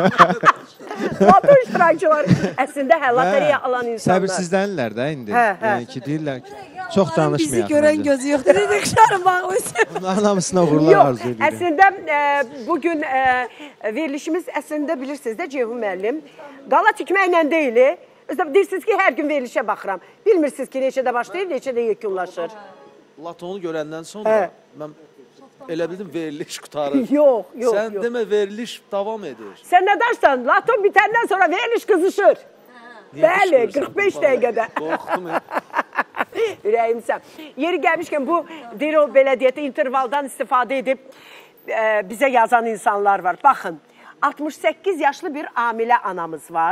Lato iştirakçıları əslində hə, lotereya alan insanlar. Səbirsizlənirlər də indi. Yəni ki, deyirlər ki, çox danışmayaq. Bizi görən gözü yoxdur. Dedik, şarım bağlıyız. Bunların hamısına uğurlar arzu edirəm. Əslində, bugün verilişimiz əslində bilirsiniz də Ceyhun müəllim, qala tikməklə deyil. Deyirsiniz ki, hər gün verilişə baxıram. Bilmirsiniz ki, neçədə başlayır, neçədə yekunlaşır. Latonu görəndən sonra mən elə bildim veriliş qutarır. Yox, yox. Sən demə veriliş davam edir. Sən nə darsan? Laton bitəndən sonra veriliş qızışır. Bəli, qırx beş dəqiqədə. Qorxdum. Ürəyimsən. Yeri gəlmişkən bu Dero Belediyyəti intervaldan istifadə edib bizə yazan insanlar var. Baxın, altmış səkkiz yaşlı bir Amilə anamız var.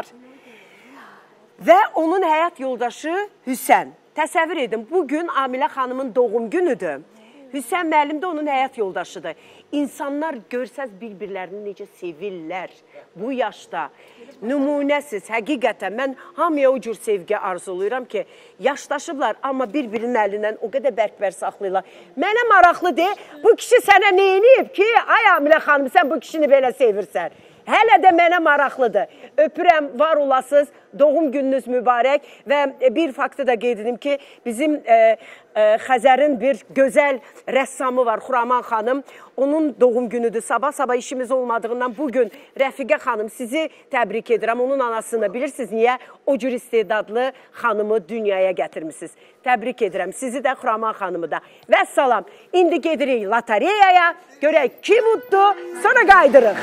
Və onun həyat yoldaşı Hüsən. Təsəvvür edin, bugün Amilə xanımın doğum günüdür. Hüseyn müəllim də onun həyat yoldaşıdır. İnsanlar görsəz bir-birlərini necə sevirlər bu yaşda. Nümunəsiz, həqiqətən mən hamıya o cür sevgi arzulayıram ki, yaşdaşıblar, amma bir-birinin əlindən o qədər bərk-bərk saxlayırlar. Mənə maraqlıdır, bu kişi sənə neyiniyib ki, ay Amilə xanım, sən bu kişini belə sevirsən? Hələ də mənə maraqlıdır. Öpürəm, var olasınız, doğum gününüz mübarək və bir faktı da qeyd edim ki, bizim e, e, Xəzərin bir gözəl rəssamı var, Xuraman xanım. Onun doğum günüdür. Sabah-sabah işimiz olmadığından bugün Rəfiqə xanım sizi təbrik edirəm. Onun anasını bilirsiniz niyə? O cür istedadlı xanımı dünyaya gətirmişsiniz. Təbrik edirəm. Sizi də, Xuraman xanımı da. Və salam. İndi gedirik lotareyaya. Görək kim uddu, sonra qaydırıq.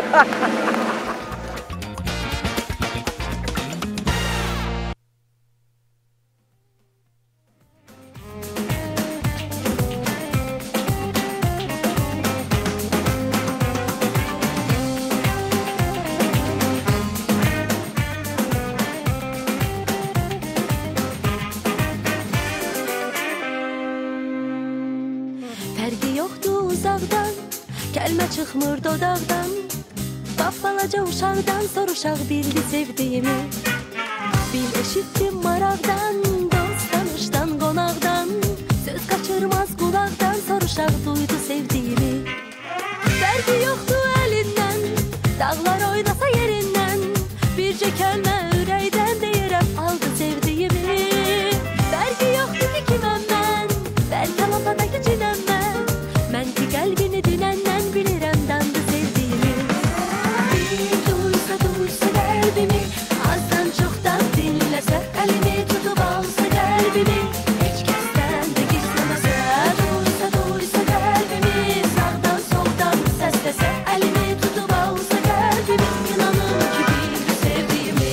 Çıxmır dodaqdan, balaca uşaqdan soruşaq bildi sevdiyimi. Bir eşitdim maraqdan, dost tanışdan, qonaqdan, söz qaçırmaz qulaqdan soruşaq duydu sevdiyimi. Fərqi yoxdur əlindən, dağlar oynasa yerindən, bircə kəlmə ürəkdən deyirəm aldı sevdiyimi. Fərqi yoxdur ki kiməm mən, bəlkə lapadakı cinəm mən, mən ki qəlbini dinəndən bilirəm dandı sevdiyimi. Bir duysa duysa qəlbimi, azdan çoxdan dinləsə, əlimi tutub alsa qəlbimi, heç kəsdən də gizləməsə. Duysa duysa qəlbimi, sağdan soldan səsləsə, əlimi tutub alsa qəlbimi, inanım ki bildi sevdiyimi.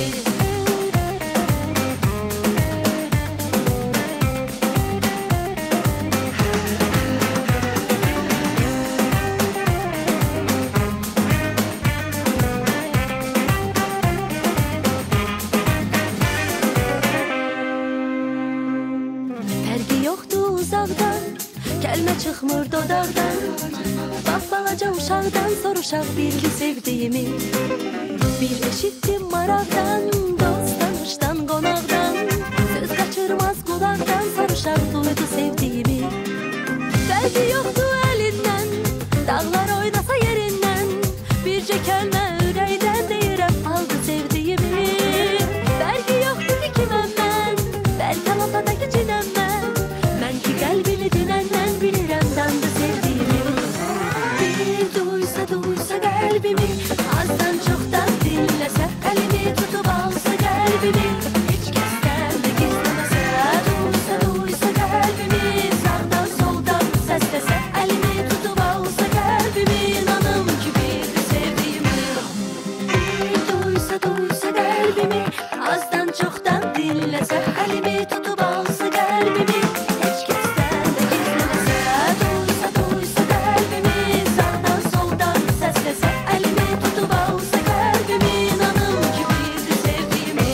Fərqi yoxdur uzaqdan, kəlmə çıxmır dodaqdan, balaca uşaqdan soruşaq bildi sevdiyimi. Bir eşitdim maraqdan, dost tanışdan, qonaqdan, söz qaçırmaz qulaqdan soruşaq duydu sevdiyimi. Fərqi yoxdur əlindən, dağlar oynasa yerindən, bircə kəlmə ürəkdən deyirəm aldı sevdiyimi. Fərqi yoxdur ki kiməm mən, bəlkə lapadakı cinəm mən, mən ki qəlbini dinəndən bilirəm dandı sevdiyimi. Bir duysa duysa qəlbimi, azdan çoxdan dinləsə, əlimi tutub alsa qəlbimi, heç kəsdən də gizləməsə. Duysa duysa qəlbimi, sağdan soldan səsləsə, əlimi tutub alsa qəlbimi, inanım ki bildi sevdiyimi. Bir duysa duysa qəlbimi, azdan çoxdan dinləsə, əlimi tutub alsa qəlbimi, heç kəsdən də gizləməsə. Duysa duysa qəlbimi, sağdan soldan səsləsə, əlimi tutub alsa qəlbimi, inanım ki bildi sevdiyimi.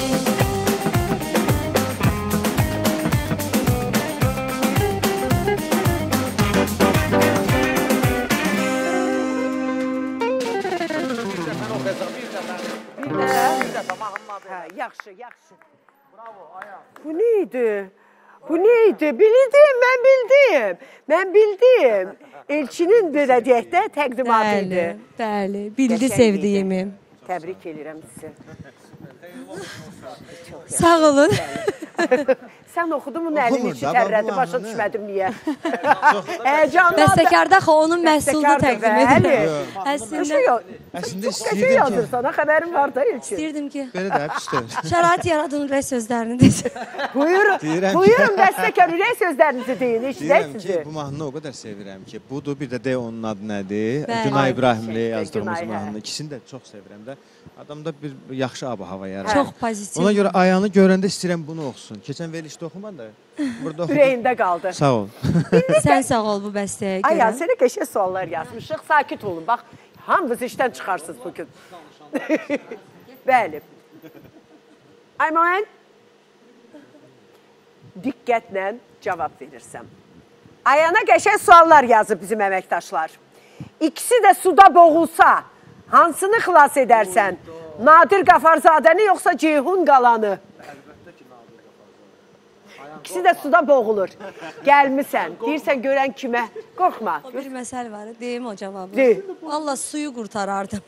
Yaxşı, yaxşı. Bu neydi? Bu neydi? Bildim, mən bildim. Mən bildim. Elçinin belə deyək də təqdimatı idi. Bəli, bəli. Bildi Qəşəng sevdiyimi. idi. Təbrik edirəm sizi. Sağ olun. Sən oxudun mu əlin içi tərlədi, başa düşmədim niyə. Həyəcanlandı. Bəstəkarda axı onun məhsulunu təqdim edir. Əslində Əslində Qəşəng istəyirdim ki, yazırsan, xəbərin var da Elçin. İstəyirdim ki, belə də pisdir. şərait yaradın ürək sözlərini desin. Buyurun, Deyirəm ki- buyurun bəstəkar ürək sözlərinizi deyin, eşidək Deyirəm ki, sizi. bu mahnını o qədər sevirəm ki, budur, bir də de onun adı nədir? Bəli. Günay İbrahimli Günay, yazdığımız hə. mahnı. İkisini də çox sevirəm də. Adamda bir yaxşı ab-hava yaradır. Çox pozitiv. Ona görə ayağını görəndə istəyirəm bunu oxusun. Keçən verilişdə oxumadı. Burada oxudum. Ürəyində qaldı. Sağ ol. Sən sağ ol bu bəstəyə Ay, görə. sənə qəşəng suallar yazmışıq. Sakit olun. Bax, hamınız işdən çıxarsınız bugün. Bəli. Ayman, diqqətlə cavab verirsən. Ayana qəşəng suallar yazıb bizim əməkdaşlar. İkisi də suda boğulsa, hansını xilas edərsən? Nadir Qafarzadəni yoxsa Ceyhun qalanı? İkisi də suda boğulur. Gəlmisən, deyirsən görən kimə? Qorxma. O bir məsəl var, deyim o cavabı. De. Valla suyu qurtarardım.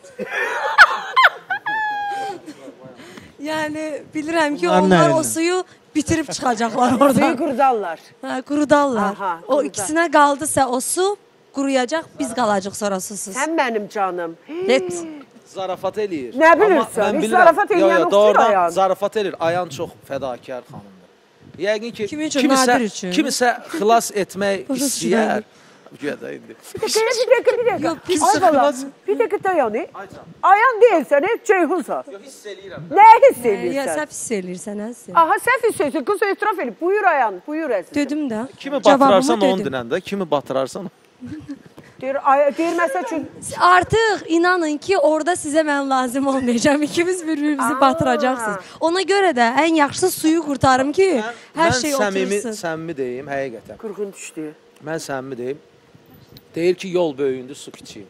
Yəni bilirəm ki, onlar o suyu bitirib çıxacaqlar orada. Suyu qurudarlar. Hə, qurudarlar. Aha, o ikisinə qaldısa o su quruyacaq, biz qalacaq sonra susuz. Sən mənim canım. Net. Zarafat eləyir. Nə bilirsən? Hiç zarafat eləyən yoxdur Ayan. Zarafat eləyir. Ayan çox fədakar xanımdır. Yəqin ki, Kimin üçün? Nadir üçün. Kimisə xilas etmək istəyər. Güya da indi. Bir dəqiqə, bir dəqiqə. Ay bala, bir dəqiqə dayan. Ayan deyilsən, heç Ceyhunsa. Yox, hiss eləyirəm. Nə hiss eləyirsən? Ya səhv hiss eləyirsən, əzizim. Aha, səhv hiss eləyirsən. Qız etiraf eləyir. Buyur Ayan, buyur əzizim. Dedim də. Kimi batırarsan onu dinən də, kimi batırarsan. Deyir, deyir məsəl üçün. Artıq inanın ki, orada sizə mən lazım olmayacağım. İkimiz bir-birimizi batıracaqsınız. Ona görə də ən yaxşısı suyu qurtarım ki, hər şey otursun. Mən səmimi deyim, həqiqətən. Qırğın düşdü. Mən səmimi deyim. Deyir ki, yol böyüyündü, su kiçiyim.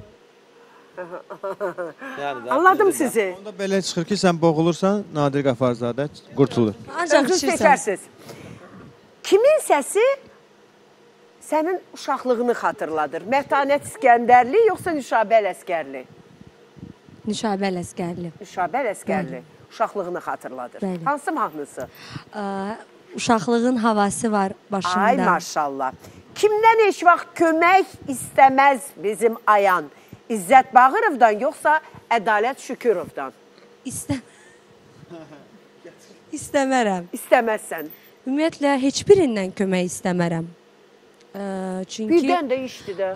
Yəni, anladım sizi. Onda belə çıxır ki, sən boğulursan, Nadir Qafarzadə qurtulur. Ancaq seçərsiz. Kimin səsi sənin uşaqlığını xatırladır? Mətanət İskəndərli yoxsa Nüşabə Ələsgərli? Nüşabə Ələsgərli. Nüşabə Ələsgərli. Uşaqlığını xatırladır. Bəli. Hansı mahnısı? Uşaqlığın havası var başımda. Ay maşallah. Kimdən heç vaxt kömək istəməz bizim Ayan? İzzət Bağırovdan yoxsa Ədalət Şükürovdan? İstə... İstəmərəm. İstəməzsən. Ümumiyyətlə, heç birindən kömək istəmərəm. Çünki... Birdən də işdir də.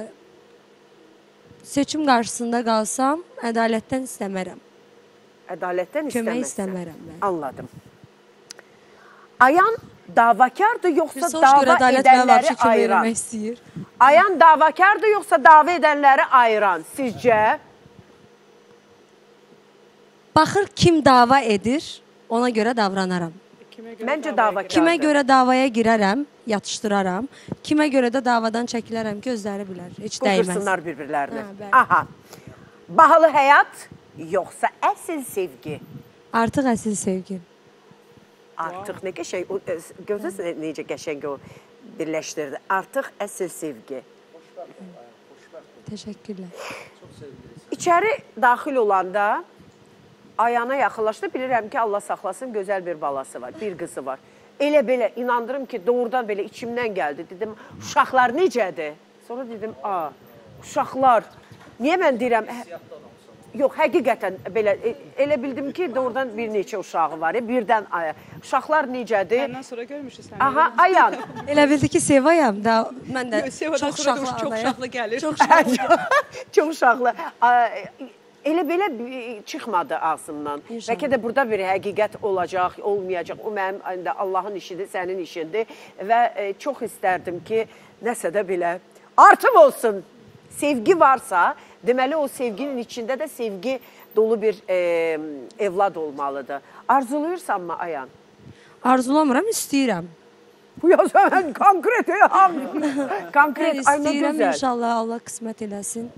Seçim qarşısında qalsam, ədalətdən istəmərəm. Ədalətdən istəməzsən. Kömək istəmərəm mən. Anladım. Ayan davakardır yoxsa dava edənləri ayıran? Ayan davakardır yoxsa dava edənləri ayıran? Sizcə? Baxır kim dava edir, ona görə davranaram. Məncə davakardır. Kimə görə davaya girərəm, yatışdıraram. Kimə görə də davadan çəkilərəm, gözləri bilər. Heç dəyməz. Qırsınlar bir-birlərini. Aha. Bahalı həyat yoxsa əsl sevgi? Artıq əsl sevgi. Artıq nə qəşəng, görürsünüz necə qəşəng o birləşdirdi. Artıq əsl sevgi. Təşəkkürlər. İçəri daxil olanda Ayana yaxınlaşdı. Bilirəm ki, Allah saxlasın, gözəl bir balası var, bir qızı var. Elə belə inandırım ki, doğrudan belə içimdən gəldi. Dedim, uşaqlar necədir? Sonra dedim, a, uşaqlar. Niyə mən deyirəm? Yox, həqiqətən belə, elə bildim ki, doğrudan bir neçə uşağı var, birdən aya. Uşaqlar necədir? Məndən sonra görmüşsün sən. Aha, Ayan. Elə bildi ki, Sevayam da, mən də çox uşaqlı Çox uşaqlı gəlir. Çox uşaqlı. Çox uşaqlı. Elə belə çıxmadı ağzımdan. Bəlkə də burada bir həqiqət olacaq, olmayacaq. O mənim Allahın işidir, sənin işindir. Və çox istərdim ki, nəsə də belə artım olsun. Sevgi varsa, deməli o sevginin içində də sevgi dolu bir evlad olmalıdır. Arzuluyursanmı Ayan? Arzulamıram, istəyirəm. Bu yaz mən konkret, konkret, ay nə istəyirəm, gözəl. inşallah Allah qismət eləsin.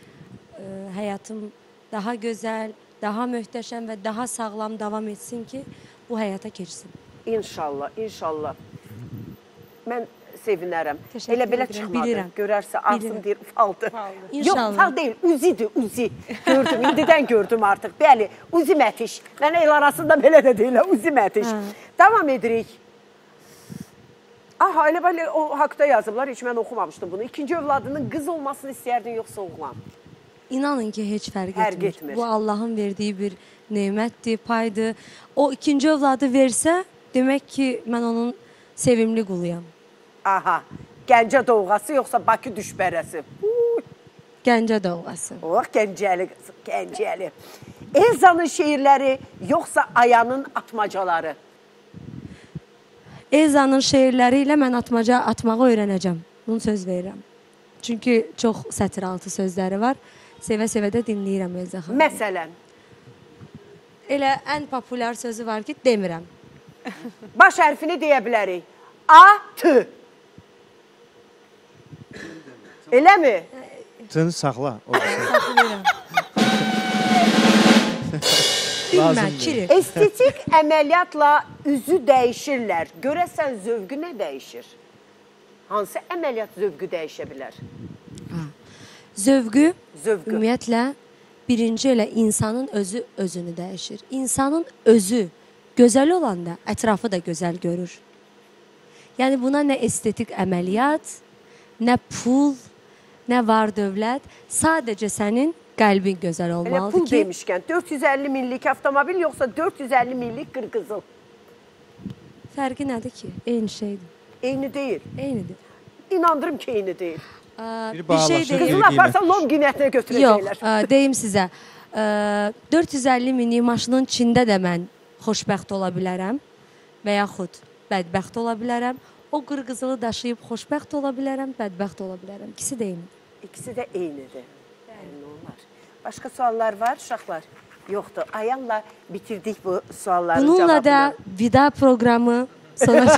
Həyatım daha gözəl, daha möhtəşəm və daha sağlam davam etsin ki, bu həyata keçsin. İnşallah, inşallah. Mən sevinərəm. Elə belə çıxmadı. Görərsə, ağzım deyir, ufaldı. Yox, ufal deyil, uzidir, uzi. Gördüm, indidən gördüm artıq. Bəli, uzi mətiş. Mən el arasında belə də deyirlər, uzi mətiş. Davam edirik. Aha, elə belə o haqda yazıblar, heç mən oxumamışdım bunu. İkinci övladının qız olmasını istəyərdin, yoxsa oğlan? İnanın ki, heç fərq Fərq etmir. etmir. Bu Allahın verdiyi bir nemətdir, paydır. O ikinci övladı versə, demək ki, mən onun sevimli quluyam. Aha, Gəncə doğğası yoxsa Bakı düşbərəsi? Gəncə doğğası. Oh, Gəncəli qızım, Gəncəli. Elzanın şeirləri yoxsa Ayanın atmacaları? Elzanın şeirləri ilə mən atmaca atmağı öyrənəcəm. Bunu söz verirəm. Çünki çox sətir altı sözləri var. Sevə-sevə də dinləyirəm Elza xanım. Məsələn? Elə ən populyar sözü var ki, demirəm. Baş hərfini deyə bilərik. A, T. Elə mi? Canı saxla. Saxlayıram. Bilmə, Kiri. Estetik əməliyyatla üzü dəyişirlər. Görəsən zövqü nə dəyişir? Hansı əməliyyat zövqü dəyişə bilər? Zövqü, Zövqü. ümumiyyətlə, birinci elə insanın özü özünü dəyişir. İnsanın özü gözəl olanda ətrafı da gözəl görür. Yəni buna nə estetik əməliyyat, nə pul, nə var dövlət, sadəcə sənin qəlbin gözəl olmalıdır Elə pul ki... demişkən, dörd yüz əlli minlik avtomobil yoxsa dörd yüz əlli minlik qırqızıl? Fərqi nədir ki? Eyni şeydir. Eyni deyil. Eynidir. İnandırım ki, eyni deyil. Bir şey deyim. Qızıl aparsan lom qiymətini götürəcəklər. Yox, deyim sizə. dörd yüz əlli minlik maşının içində də mən xoşbəxt ola bilərəm və yaxud bədbəxt ola bilərəm. O qırqızılı daşıyıb xoşbəxt ola bilərəm, bədbəxt ola bilərəm. İkisi də eynidir. İkisi də eynidir. Başqa suallar var, uşaqlar? Yoxdur. Ayanla bitirdik bu sualların cavabını. Bununla da vida proqramı sona...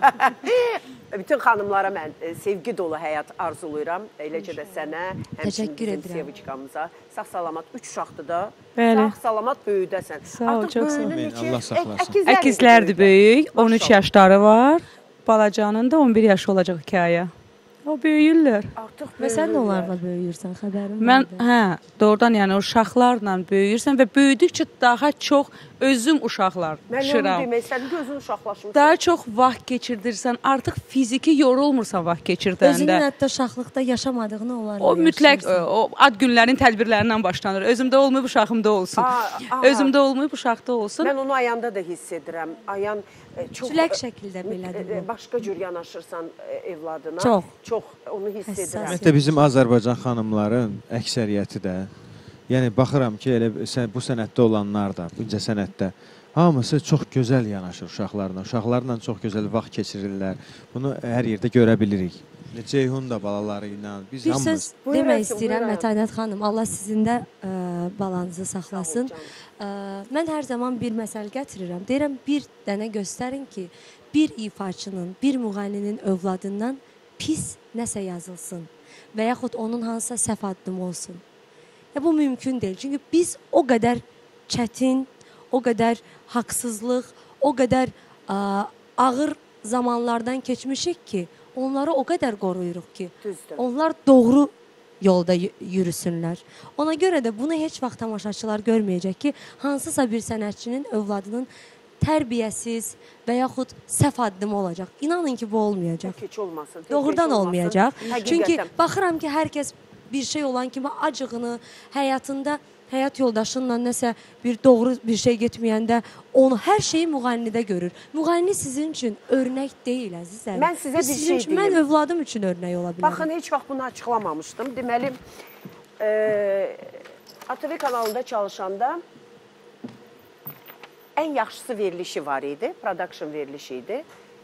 Bütün xanımlara mən sevgi dolu həyat arzuluyuram. Eləcə də sənə, həmçinin bizim Seviçkamıza. Sağ-salamat, üç uşaqdır da. Sağ-salamat böyüdəsən. Sağ ol, çox sağ ol. Allah saxlasın. Əkizlərdir böyük, on üç yaşları var. Balacanın da on bir yaşı olacaq hekayə. O böyüyürlər. Artıq Və sən də onlarla böyüyürsən, xəbərin var. Mən, hə, doğrudan yəni uşaqlarla böyüyürsən və böyüdükcə daha çox özüm uşaqlar Mən şıram. onu demək istədim ki, özün uşaqlaşmışsın. Daha çox vaxt keçirdirsən, artıq fiziki yorulmursan vaxt keçirdəndə. Özünün hətta uşaqlıqda yaşamadığını onlarla O mütləq, o ad günlərin tədbirlərindən başlanır. Özümdə olmayıb, uşağımda olsun. Özümdə olmayıb, uşaqda olsun. Mən onu Ayanda da hiss edirəm. Ayan çox... Mütləq şəkildə belədir bu. Başqa cür yanaşırsan evladına. Çox. Çox, onu hiss edirəm. Ümumiyyətlə, bizim Azərbaycan xanımların əksəriyyəti də, yəni baxıram ki, elə bu sənətdə olanlar da, bu incəsənətdə hamısı çox gözəl yanaşır uşaqlarla. Uşaqlarla çox gözəl vaxt keçirirlər. Bunu hər yerdə görə bilirik. Ceyhun da balaları ilə. Biz Bir hamımız... söz demək istəyirəm Mətanət xanım. Allah sizin də ə, balanızı saxlasın. Ə, mən hər zaman bir məsəl gətirirəm. Deyirəm, bir dənə göstərin ki, bir ifaçının, bir müğənninin övladından pis nəsə yazılsın və yaxud onun hansısa səhv addım olsun. Ya, bu mümkün deyil. Çünki biz o qədər çətin, o qədər haqsızlıq, o qədər ə, ağır zamanlardan keçmişik ki, onları o qədər qoruyuruq ki, Düzdür. onlar doğru yolda yürüsünlər. Ona görə də bunu heç vaxt tamaşaçılar görməyəcək ki, hansısa bir sənətçinin övladının tərbiyəsiz və yaxud səhv addımı olacaq. İnanın ki, bu olmayacaq. Heç olmasın. Doğrudan olmayacaq. Həqiqətən. Çünki baxıram ki, hər kəs bir şey olan kimi acığını, həyatında həyat yoldaşınla nəsə bir doğru bir şey getməyəndə onu hər şeyi müğənnidə görür. Müğənni sizin üçün örnək deyil, əzizlərim. Mən sizə bir şey deyim. Mən övladım üçün örnək ola bilərəm. Baxın, heç vaxt bunu açıqlamamışdım. Deməli, e, A T V kanalında çalışanda ən yaxşısı verilişi var idi, production verilişi idi.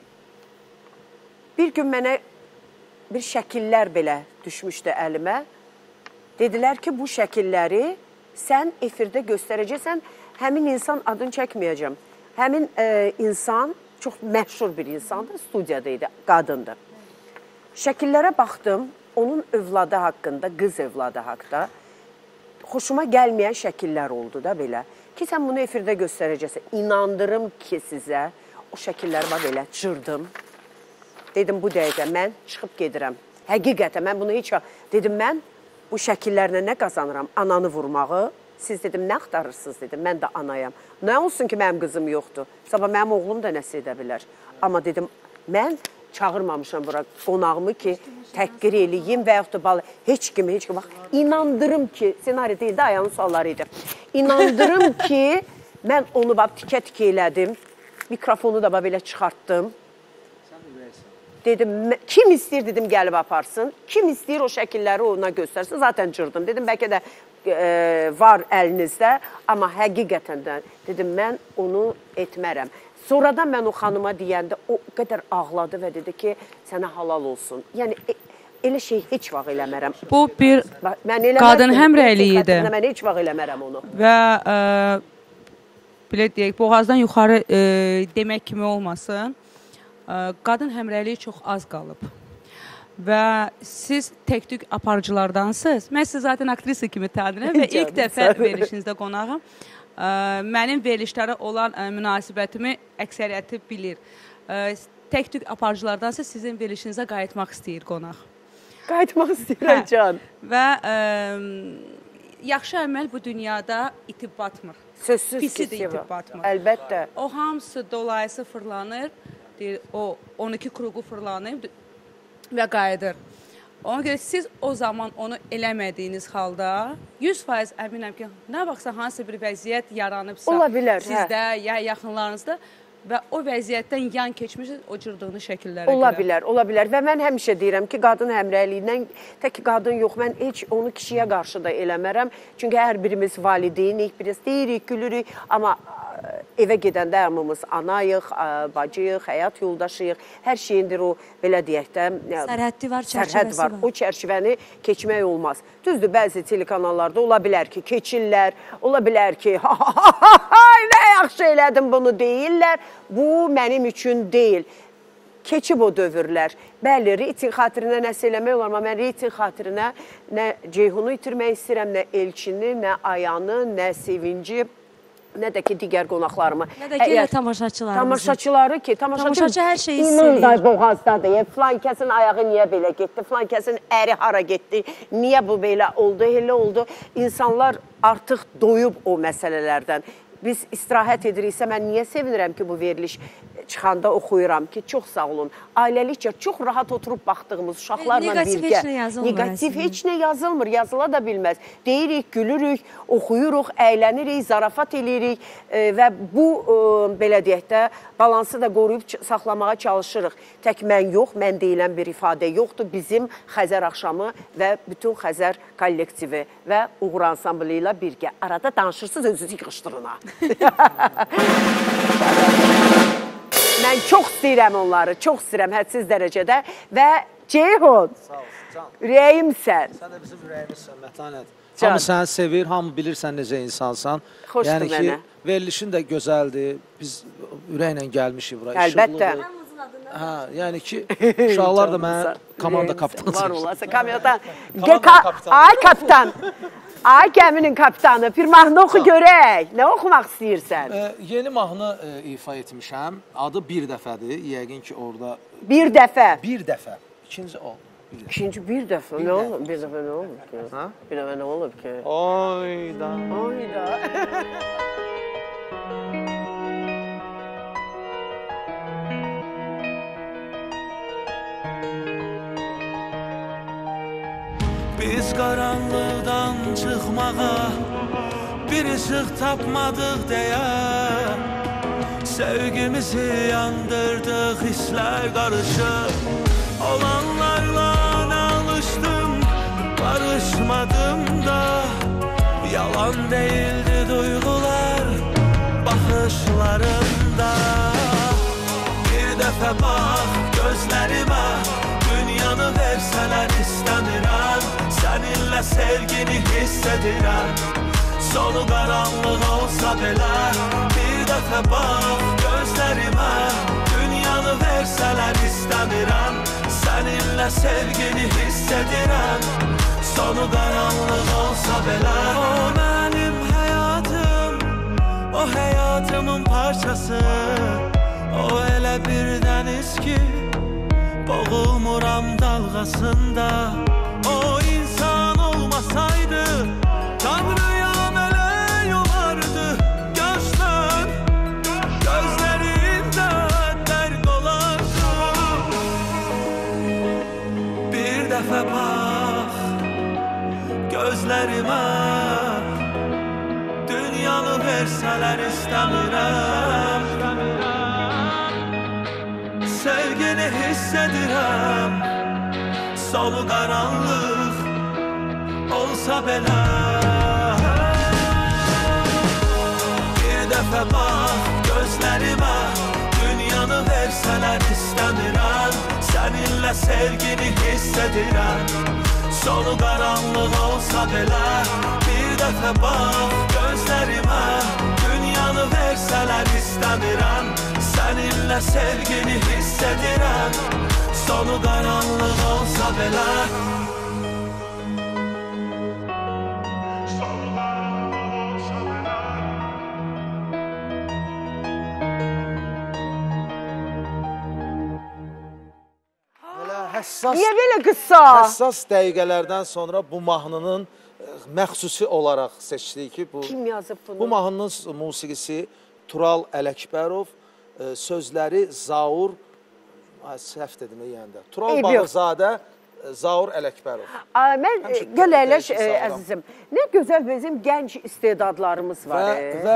Bir gün mənə bir şəkillər belə düşmüşdü əlimə. Dedilər ki, bu şəkilləri sən efirdə göstərəcəksən, həmin insan adını çəkməyəcəm. Həmin e, insan çox məşhur bir insandır, studiyadaydı, qadındır. Şəkillərə baxdım, onun övladı haqqında, qız övladı haqqında xoşuma gəlməyən şəkillər oldu da belə. Ki, sən bunu efirdə göstərəcəksən. İnandırım ki, sizə o şəkilləri belə çırdım. Dedim, bu dəqiqə mən çıxıb gedirəm. Həqiqətən, mən bunu heç vaxt... Dedim, mən bu şəkillərlə nə qazanıram? Ananı vurmağı. Siz dedim, nə axtarırsınız dedim, mən də anayam. Nə olsun ki, mənim qızım yoxdur. Sabah mənim oğlum da nəsə edə bilər. Amma dedim, mən çağırmamışam bura qonağımı ki, təhqir eləyim və yaxud da balı. Heç kimi, heç kimi. Bax, inandırım ki, senari deyil də, Ayanın sualları idi. İnandırım ki, mən onu tikə-tikə elədim. Mikrofonu da belə çıxartdım. Dedim, kim istəyir dedim, gəlib aparsın. Kim istəyir o şəkilləri ona göstərsin. Zaten cırdım. Dedim, bəlkə də e, var əlinizdə. Amma həqiqətən də dedim, mən onu etmərəm. Sonradan mən o xanıma deyəndə o qədər ağladı və dedi ki, sənə halal olsun. Yəni, e, elə şey heç vaxt eləmərəm. Bu bir qadın həmrəyliyi idi. Mən heç vaxt eləmərəm onu. Və e, belə deyək, boğazdan yuxarı e, demək kimi olmasın. Qadın həmrəyliyi çox az qalıb. və siz tək-tük aparıcılardansınız. Mən sizi zaten aktrisa kimi tanıyıram və ilk dəfə verilişinizdə qonağım. Mənim verilişlərə olan münasibətimi əksəriyyəti bilir. Tək-tük aparıcılardansa sizin verilişinizə qayıtmaq istəyir qonaq. Qayıtmaq istəyirəm can. Və yaxşı əməl bu dünyada itib batmır. Sözsüz Pisi də itib batmır. Əlbəttə. O hamısı dolayısı fırlanır, o on iki kruqu fırlanır və qayıdır. Ona görə siz o zaman onu eləmədiyiniz halda yüz faiz əminəm ki, nə vaxtsa hansı bir vəziyyət yaranıbsa ola bilər, sizdə, hə. ya yaxınlarınızda və o vəziyyətdən yan keçmişsiniz o cırdığını şəkillərə ola görə. bilər, ola bilər və mən həmişə deyirəm ki, qadın həmrəyliyindən tək qadın yox, mən heç onu kişiyə qarşı da eləmərəm. Çünki hər birimiz valideynik, birimiz deyirik, gülürük, amma evə gedəndə hamımız anayıq, bacıyıq, həyat yoldaşıyıq. Hər şeyindir o, belə deyək də, sərhəddi var, çərçivəsi var. O çərçivəni keçmək olmaz. Düzdür, bəzi telekanallarda ola bilər ki, keçirlər, ola bilər ki, ha ha ha ha, nə yaxşı elədim bunu deyirlər. Bu mənim üçün deyil. Keçib o dövrlər. Bəli, reyting xatirinə nəsə eləmək olar, amma mən reyting xatirinə nə Ceyhunu itirmək istəyirəm, nə Elçini, nə Ayanı, nə Sevinci, nə də ki, digər qonaqlarımı. Nə də ki, tamaşaçılarımızı. Tamaşaçıları ki, tamaşaçı Tamaşaçı hər şeyi hiss edir. İnanday boğazdadır. Filan kəsin ayağı niyə belə getdi, filan kəsin əri hara getdi, niyə bu belə oldu, elə oldu. İnsanlar artıq doyub o məsələlərdən. Biz istirahət ediriksə, mən niyə sevinirəm ki, bu veriliş çıxanda oxuyuram ki, çox sağ olun. Ailəlikcə çox rahat oturub baxdığımız uşaqlarla birgə. Negativ heç nə yazılmır. Negativ heç nə yazılmır, yazıla da bilməz. Deyirik, gülürük, oxuyuruq, əylənirik, zarafat edirik və bu, belə deyək də, balansı da qoruyub saxlamağa çalışırıq. Tək mən yox, mən deyilən bir ifadə yoxdur. Bizim Xəzər axşamı və bütün Xəzər kollektivi və Uğur ansamblı ilə birgə. Arada danışırsınız, özünüzü yığışdırın ha. Mən çox istəyirəm onları, çox istəyirəm hədsiz dərəcədə və Ceyhun, ürəyimsən. Sən də bizim ürəyimizsən, Mətanət. Hamı səni sevir, hamı bilir sən necə insansan. Xoşdur mənə. Yəni ki, verilişin də gözəldir, biz ürəklə gəlmişik bura. Əlbəttə. Hə, yəni ki, uşaqlar da mənə komanda kapitanı var olarsa, kapitan. Ay kapitan, ay gəminin kapitanı, bir mahnı oxu görək. Nə oxumaq istəyirsən? Yeni mahnı ifa etmişəm. Adı Bir dəfədir. Yəqin ki, orada... Bir dəfə? Bir dəfə. İkinci o. İkinci bir dəfə? Nə olub? Bir dəfə nə olub ki? Bir dəfə nə olub ki? Oyda. Oyda. Biz qaranlıqdan çıxmağa bir işıq tapmadıq deyə sevgimizi yandırdıq, hisslər qarışıb olanlarla alışdım, barışmadım da yalan değildi duygular baxışlarımda. Bir dəfə bax gözlərimə, dünyanı versələr istəmirəm, səninlə sevgini hiss edirəm, sonu qaranlıq olsa belə. Bir dəfə bax gözlərimə, dünyanı versələr istəmirəm, səninlə sevgini hiss edirəm, sonu qaranlıq olsa belə. O mənim həyatım, o həyatımın parçası, o elə bir dəniz ki, boğulmuram dalğasında. O insan olmasaydı Tanrıya meleği olardı. Gözler, gözlerinde dert olardı. Bir dəfə bax gözlerime, dünyanı verseler istəmirəm, sevgini hiss edirəm, sonu qaranlıq olsa belə. Bir dəfə bax gözlərimə, dünyanı versələr istəmirəm, səninlə sevgini hiss edirəm, sonu qaranlıq olsa belə. Bir dəfə bax gözlərimə, dünyanı versələr istəmirəm, səninlə sevgini hiss edirəm, sonu qaranlıq olsa belə. Həssas, niyə belə qısa? Həssas dəqiqələrdən sonra bu mahnının məxsusi olaraq seçdik ki, bu, kim yazıb bunu? Bu mahnının musiqisi Tural Ələkbərov, sözləri Zaur, səhv dedim yeyəndə, Tural Bağırzadə, Zaur Ələkbərov. Mən gəl əyləş əzizim, nə gözəl bizim gənc istedadlarımız var. Və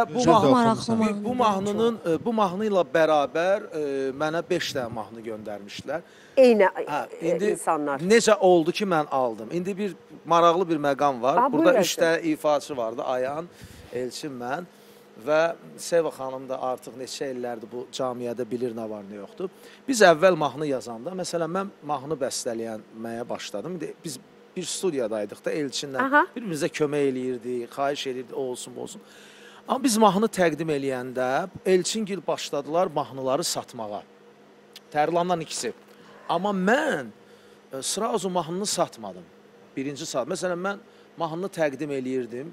bu mahnının, bu mahnı ilə bərabər mənə beş dənə mahnı göndərmişlər. Eyni insanlar. Necə oldu ki, mən aldım. İndi bir maraqlı bir məqam var. Burada üç dənə ifaçı vardı. Ayan, Elçin, mən və Seva xanım da artıq neçə illərdir bu camiyyədə bilir nə var, nə yoxdur. Biz əvvəl mahnı yazanda, məsələn, mən mahnı bəstələyənməyə başladım. Biz bir studiyadaydıq da Elçinlə. Bir-birimizə kömək eləyirdik, xahiş eləyirdik, olsun, olsun. Amma biz mahnı təqdim eləyəndə Elçingil başladılar mahnıları satmağa. Tərlandan ikisi. Amma mən sırazu mahnını satmadım. Birinci saat. Məsələn, mən mahnını təqdim eləyirdim.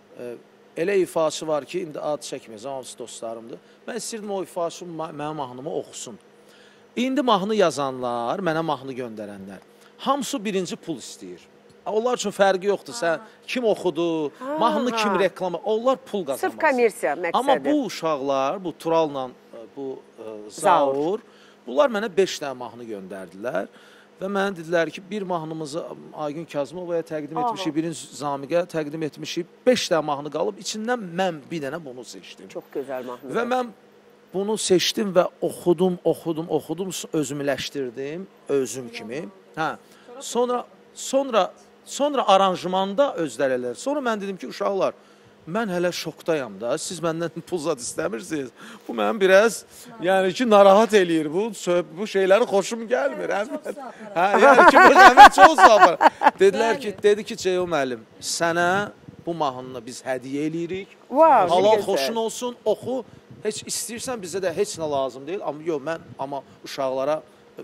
Elə ifaçı var ki, indi ad çəkməyəcəm, hamısı dostlarımdır. Mən istəyirdim o ifaçı mənim mahnımı oxusun. İndi mahnı yazanlar, mənə mahnı göndərənlər, hamısı birinci pul istəyir. Onlar üçün fərqi yoxdur. Sən kim oxudu, mahnını kim reklama, onlar pul qazanmaz. Sırf kommersiya məqsədi. Amma bu uşaqlar, bu Tural'la bu Zaur, bunlar mənə beş dənə mahnı göndərdilər və mənə dedilər ki, bir mahnımızı Aygün Kazımovaya təqdim etmişik, birinci Zamiqə təqdim etmişik, beş dənə mahnı qalıb, içindən mən bir dənə bunu seçdim. Çox gözəl mahnı. Və mən bunu seçdim və oxudum, oxudum, oxudum, özümləşdirdim, özüm kimi. Hə. Sonra, sonra, sonra aranjmanda özlərələr. Sonra mən dedim ki, uşaqlar, mən hələ şokdayam da, siz məndən pul zat istəmirsiniz. Bu mənim biraz, yəni ki, narahat eləyir bu, bu şeyləri xoşum gəlmir. Hə, yəni ki, bu qəmin çox sapır. Dedilər ki, dedi ki, Ceyhun müəllim, sənə bu mahnını biz hədiyyə eləyirik. Halal xoşun olsun, oxu. Heç istəyirsən bizə də heç nə lazım deyil. Amma yox, mən amma uşaqlara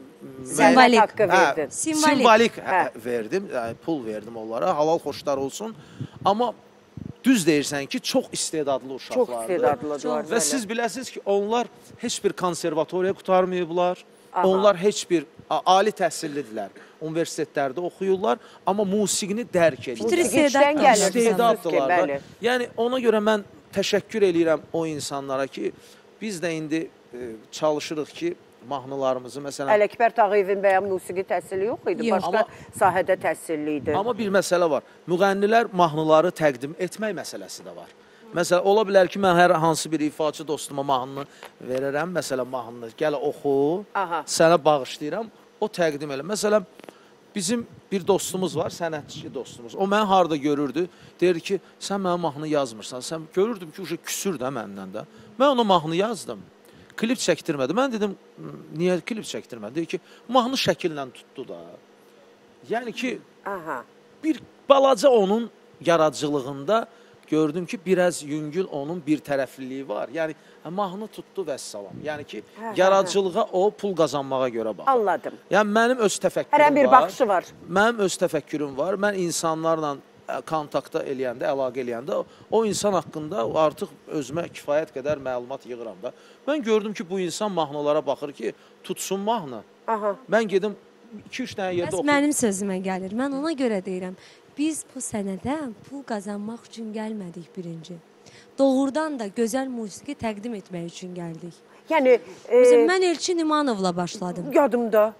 simvolik haqqı verdin. Simvolik verdim, pul verdim onlara, halal xoşlar olsun. Amma düz deyirsən ki, çox istedadlı uşaqlardır. Çox istedadlıdır. Və siz biləsiniz ki, onlar heç bir konservatoriya qutarmayıblar, onlar heç bir ali təhsillidirlər, universitetlərdə oxuyurlar, amma musiqini dərk edirlər. İstedadlılar. Yəni, ona görə mən təşəkkür eləyirəm o insanlara ki, biz də indi çalışırıq ki, mahnılarımızı, məsələn... Ələkbər Tağıyevin bəyəm musiqi təhsili yox idi, başqa sahədə təhsilli idi. Amma bir məsələ var, müğənnilər mahnıları təqdim etmək məsələsi də var. Məsələn, ola bilər ki, mən hər hansı bir ifaçı dostuma mahnını verərəm, məsələn, mahnını, gəl oxu, sənə bağışlayıram, o təqdim elə. Məsələn, bizim bir dostumuz var, sənətçi dostumuz. O məni harada görürdü, deyir ki, sən mənə mahnı yazmırsan. Sən görürdüm ki, küsür də məndən də. Mən ona mahnı yazdım. Klip çəkdirmədi. Mən dedim, niyə klip çəkdirmədi? Deyir ki, mahnı şəkillə tutdu da. Yəni ki, bir balaca onun yaradıcılığında gördüm ki, biraz yüngül onun bir tərəfliliyi var. Yəni, mahnı tutdu və salam. Yəni ki, yaradıcılığa o pul qazanmağa görə baxır. Anladım. Yəni, mənim öz təfəkkürüm var. Hər bir baxışı var. Mənim öz təfəkkürüm var. Mən insanlarla kontakta eləyəndə, əlaqə eləyəndə o insan haqqında artıq özümə kifayət qədər məlumat yığıram da. Mən gördüm ki, bu insan mahnılara baxır ki, tutsun mahnı. Mən gedim iki üç dənə yerdə oxuyum. Mənim sözümə gəlir. Mən ona görə deyirəm. Biz bu sənədə pul qazanmaq üçün gəlmədik birinci. Doğrudan da gözəl musiqi təqdim etmək üçün gəldik. Yəni... Mən Elçin İmanovla başladım. Yadımda.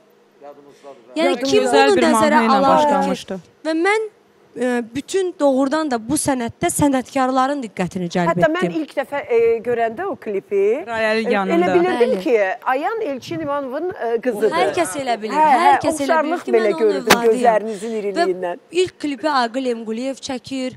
Yəni kim onu nəzərə alar ki? Və mən bütün doğrudan da bu sənətdə sənətkarların diqqətini cəlb etdim. Hətta mən ilk dəfə görəndə o klipi, elə bilirdim ki, Ayan Elçin İmanovun qızıdır. Hər kəs elə bilir, hər kəs elə bilir ki, mən onun övladıyım. Gözlərinizin iriliyindən. Və ilk klipi Aqil Emquliyev çəkir,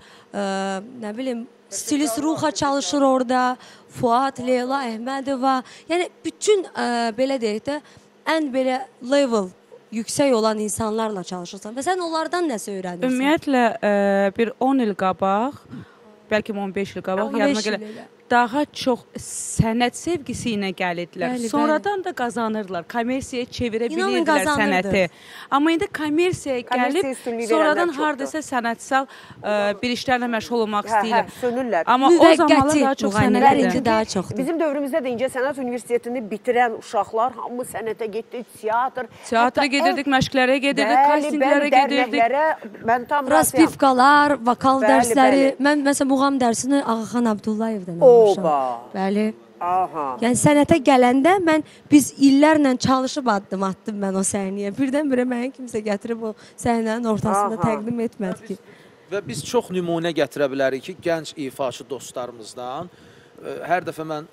nə bilim, stilist Ruxa çalışır orada, Fuad, Leyla Əhmədova. Yəni, bütün, belə deyək də, ən belə level yüksək olan insanlarla çalışırsan və sən onlardan nəsə öyrənirsən? Ümumiyyətlə, bir on il qabaq, bəlkə on beş il qabaq, yadıma gələ, daha çox sənət sevgisi ilə gəlirdilər. Bəli, Sonradan bəli. da qazanırlar. Kommersiyaya çevirə İnanın bilirdilər qazanırdı. sənəti. Amma indi kommersiyaya gəlib sonradan hardasa sənətsal ə, bir işlərlə məşğul olmaq Hə, hə, istəyirlər. sönürlər. Amma o zamanlar daha çox sənət indi daha çoxdur. Bizim dövrümüzdə də İncə Sənət Universitetini bitirən uşaqlar hamı sənətə getdi, teatr. Teatra gedirdik, məşqlərə gedirdik, kastinglərə gedirdik. Mən tam Raspivkalar, vokal Bəli, dərsləri. bəli. Mən məsələn muğam dərsini Ağaxan Abdullayevdən almışam. Oba. Bəli. Aha. Yəni sənətə gələndə mən biz illərlə çalışıb addım atdım mən o səhnəyə. Birdən-birə məni kimsə gətirib o səhnənin ortasında Aha. təqdim etmədi ki. Və biz çox nümunə gətirə bilərik ki, gənc ifaçı dostlarımızdan ə, hər dəfə mən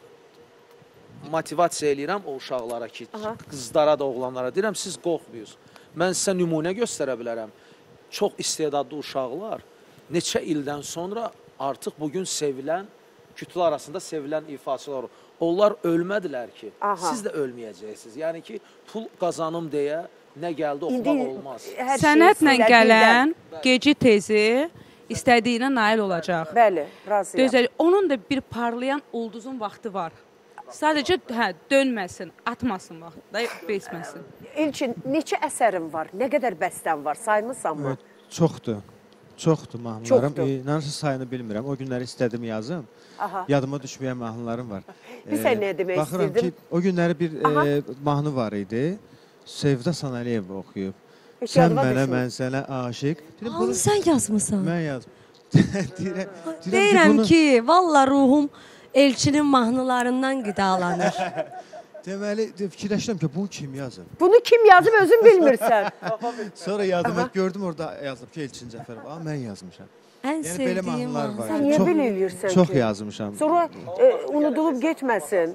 motivasiya eləyirəm o uşaqlara ki, Aha. qızlara da, oğlanlara deyirəm, siz qorxmuyuz. Mən sizə nümunə göstərə bilərəm. Çox istedadlı uşaqlar neçə ildən sonra artıq bugün sevilən, kütlə arasında sevilən ifaçılar. Onlar ölmədilər ki, Aha. siz də ölməyəcəksiniz. Yəni ki, pul qazanım deyə nə gəldi oxumaq olmaz. Sənətlə gələn gecə tezi istədiyinə nail olacaq. Bəli, razıyam. Dözəli, onun da bir parlayan ulduzun vaxtı var. Sadəcə hə, dönməsin, atmasın vaxtda, besməsin. İlkin, neçə əsərin var? Nə qədər bəstən var? Saymısan mı? Çoxdur. Çoxdur mahnılarım. İnanırsın sayını bilmirəm. O günləri istədim yazım. Aha. Yadıma düşməyən mahnılarım var. Bir sən nə demək Baxıram istədim? ki, o günləri bir e, mahnı var idi. Sevda Sanaliyev oxuyub. Sən mənə, mən sənə aşiq. Bunu sən yazmısan. Mən yazdım. Deyirəm, deyirəm bunu... ki, valla ruhum Elçinin mahnılarından qidalanır. Deməli, fikirləşirəm ki, bunu kim yazıb? Bunu kim yazıb özün bilmirsən. Sonra yazdım, gördüm orada yazıb ki, Elçin Cəfərov. Aa, mən yazmışam. Ən yəni, sevdiyim mahnılar var. Sən niyə belə eləyirsən Çox ki? yazmışam. Sonra e, unudulub getməsin.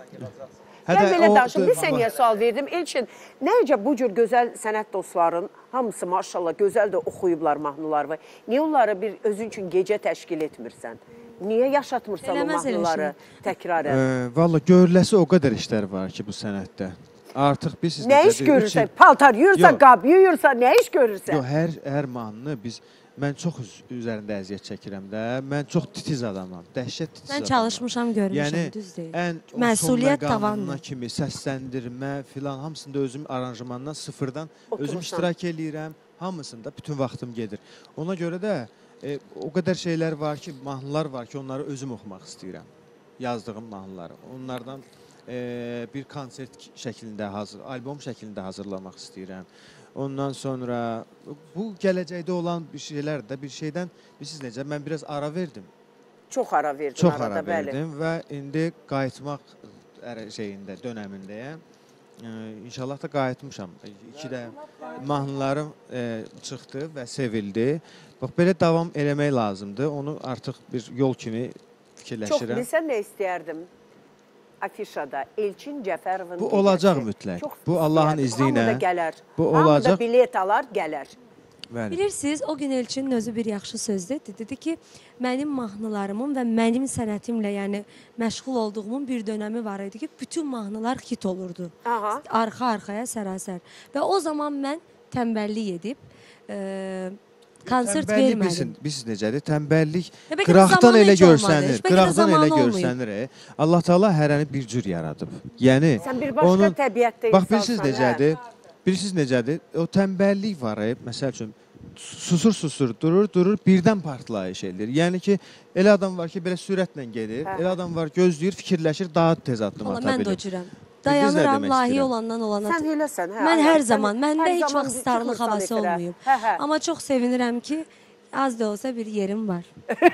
Gəl belə danışım, bir sənəyə sual verdim. Elçin, nəcə bu cür gözəl sənət dostların, hamısı maşallah gözəl də oxuyublar mahnılar var. Niyə onları bir özün üçün gecə təşkil etmirsən? Niyə yaşatmırsan o mahnıları təkrarən? E, Valla görüləsi o qədər işlər var ki bu sənətdə. Artıq biz... Nə iş görürsən? Paltar yuyursan, qab yuyursan, nə iş görürsən? Yox, hər, hər mahnını biz... Mən çox üzərində əziyyət çəkirəm də. Mən çox titiz adamam. Dəhşət titiz adamam. Mən çalışmışam, görmüşəm, yəni, düz deyil. Ən məsuliyyət tavanlı kimi səsləndirmə filan hamısında özüm aranjmandan sıfırdan Oturursan. özüm iştirak eləyirəm. Hamısında bütün vaxtım gedir. Ona görə də e, o qədər şeylər var ki, mahnılar var ki, onları özüm oxumaq istəyirəm. Yazdığım mahnıları. Onlardan e, bir konsert şəklində hazır, albom şəklində hazırlamaq istəyirəm. Ondan sonra bu gələcəkdə olan bir şeylər də bir şeydən, bilirsiniz necə, mən biraz ara verdim. Çox ara verdim Çox arada, ara verdim bəli. Və indi qayıtmaq şeyində, dönəmindəyəm. Ee, İnşallah da qayıtmışam. İki də mahnılarım e, çıxdı və sevildi. Bax, belə davam eləmək lazımdır. Onu artıq bir yol kimi fikirləşirəm. Çox bilsən nə istəyərdim? Afişada Elçin Cəfərovun bu olacaq mütləq. Bu Allahın izni ilə. Hamı da gələr. Bu Hamı olacaq. da bilet alar, gələr. Bəli. Bilirsiniz, o gün Elçinin özü bir yaxşı söz dedi. Dedi ki, mənim mahnılarımın və mənim sənətimlə, yəni məşğul olduğumun bir dönəmi var idi ki, bütün mahnılar hit olurdu. Aha. Arxa-arxaya sərasər. Və o zaman mən tənbəllik edib, e, konsert Tənbəllik vermədim. Bilirsiniz necədir? Tənbəllik qıraqdan elə görsənir. Qıraqdan elə görsənir. Allah Taala hərəni bir cür yaradıb. Yəni sən bir başqa onun, təbiətdə bax, bilirsiniz necədir? Bilirsiniz necədir? O tənbəllik var, məsəl üçün susur-susur, durur, durur, birdən partlayış edir. Yəni ki, elə adam var ki, belə sürətlə gedir. Hə. Elə adam var, gözləyir, fikirləşir, daha tez addım ata bilir. Mən də o cürəm. Dayanıram, lahi olandan olana. Sən eləsən, hə? Mən hər zaman, məndə heç vaxt starlıq havası olmayıb. Hə, hə. Amma çox sevinirəm ki, az da olsa bir yerim var.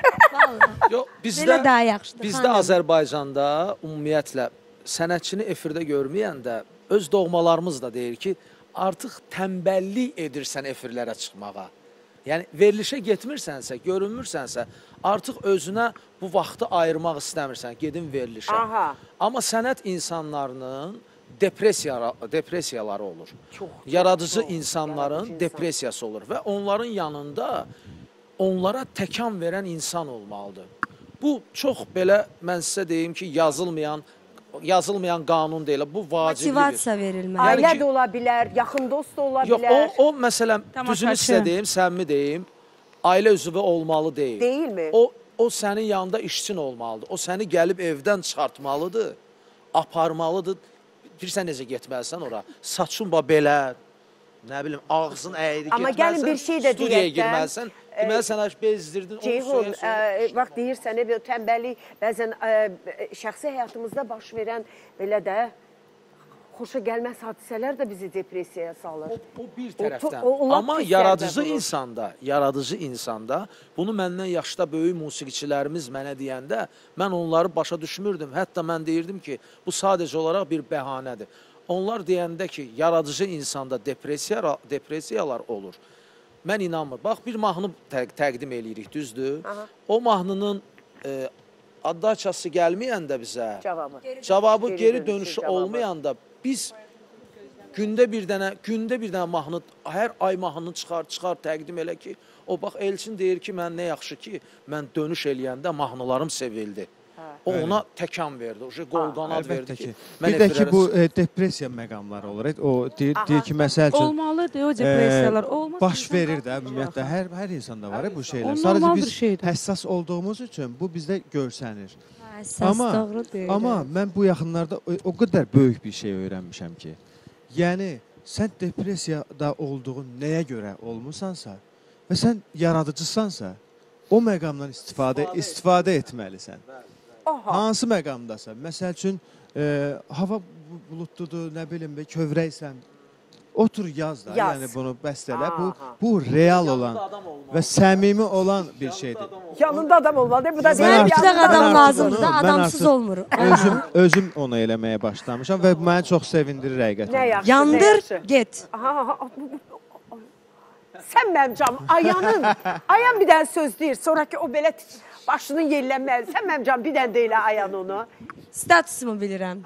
Yox, bizdə, daha yaxşıdır. Bizdə Azərbaycanda ümumiyyətlə sənətçini efirdə görməyəndə öz doğmalarımız da deyir ki, artıq tənbəllik edirsən efirlərə çıxmağa. Yəni, verilişə getmirsənsə, görünmürsənsə, artıq özünə bu vaxtı ayırmaq istəmirsən, gedin verilişə. Aha. Amma sənət insanlarının depresiya, depresiyaları olur. Çox, yaradıcı çox, insanların yaradıcı depresiyası olur və onların yanında onlara təkan verən insan olmalıdır. Bu, çox belə, mən sizə deyim ki, yazılmayan yazılmayan qanun deyil, bu vaciblidir. Motivasiya verilməli. Ailə də ola bilər, yaxın dost da ola yox, bilər. Yox, o, o məsələn, düzünü sizə deyim, səmimi deyim, ailə üzvü olmalı deyil. Deyilmi? O, o sənin yanında işçin olmalıdır. O səni gəlib evdən çıxartmalıdır, aparmalıdır. Bilirsən necə getməlisən ora? Saçın bax belə, nə bilim, ağzın əyri getməlisən. Amma gəlin bir şey də studiyaya girməlisən. Deməli, sən bezdirdin. Ceyhun, vaxt deyirsən, tənbəllik, bəzən şəxsi həyatımızda baş verən belə də xoşa gəlməz hadisələr də bizi depressiyaya salır. O, o bir tərəfdən. O, o, Amma yaradıcı insanda, yaradıcı insanda, bunu məndən yaşda böyük musiqiçilərimiz mənə deyəndə, mən onları başa düşmürdüm. Hətta mən deyirdim ki, bu sadəcə olaraq bir bəhanədir. Onlar deyəndə ki, yaradıcı insanda depressiya, depressiyalar olur. Mən inanmır. Bax, bir mahnı tə təqdim eləyirik, düzdür? Aha. O mahnının e, addachası gəlməyəndə bizə, cavabı, cavabı geri, geri dönüşü olmayanda, biz gündə bir dənə, gündə bir dənə mahnı, hər ay mahnını çıxar, çıxar, təqdim elə ki, o bax, Elçin deyir ki, mən nə yaxşı ki, mən dönüş eləyəndə mahnılarım sevildi. O ona təkan verdi, o şey qol-qanad verdi ki, bir də ki, bu e, depressiya məqamları olur. O deyir, deyir ki, məsəl üçün olmalıdır o depressiyalar, olmaz. Baş verir də, ümumiyyətlə, hər, hər insanda var bu şeylər. Sadəcə biz həssas olduğumuz üçün bu bizdə görsənir. Amma, amma mən bu yaxınlarda o, o qədər böyük bir şey öyrənmişəm ki, yəni sən depressiyada olduğun nəyə görə olmusansa və sən yaradıcısansa, o məqamdan istifadə, istifadə etməlisən. Aha. Hansı məqamdasa, məsəl üçün e, hava buludludur, nə bilim, kövrəksən, otur yaz da, yaz. Yəni bunu bəstələ. Bu, bu real olan və səmimi olan bir şeydir. Yanında adam olmalıdır. Bu da deyil, mütləq adam lazımdır, adamsız olmur. Özüm, özüm onu eləməyə başlamışam və məni çox sevindirir həqiqətən. Yandır, get. Sən mənim canım, Ayanın, Ayan bir dənə söz deyir, sonraki o belə başının yerlənməli. Sən mənim canım, bir dənə deyil Ayan onu. Statusumu bilirəm.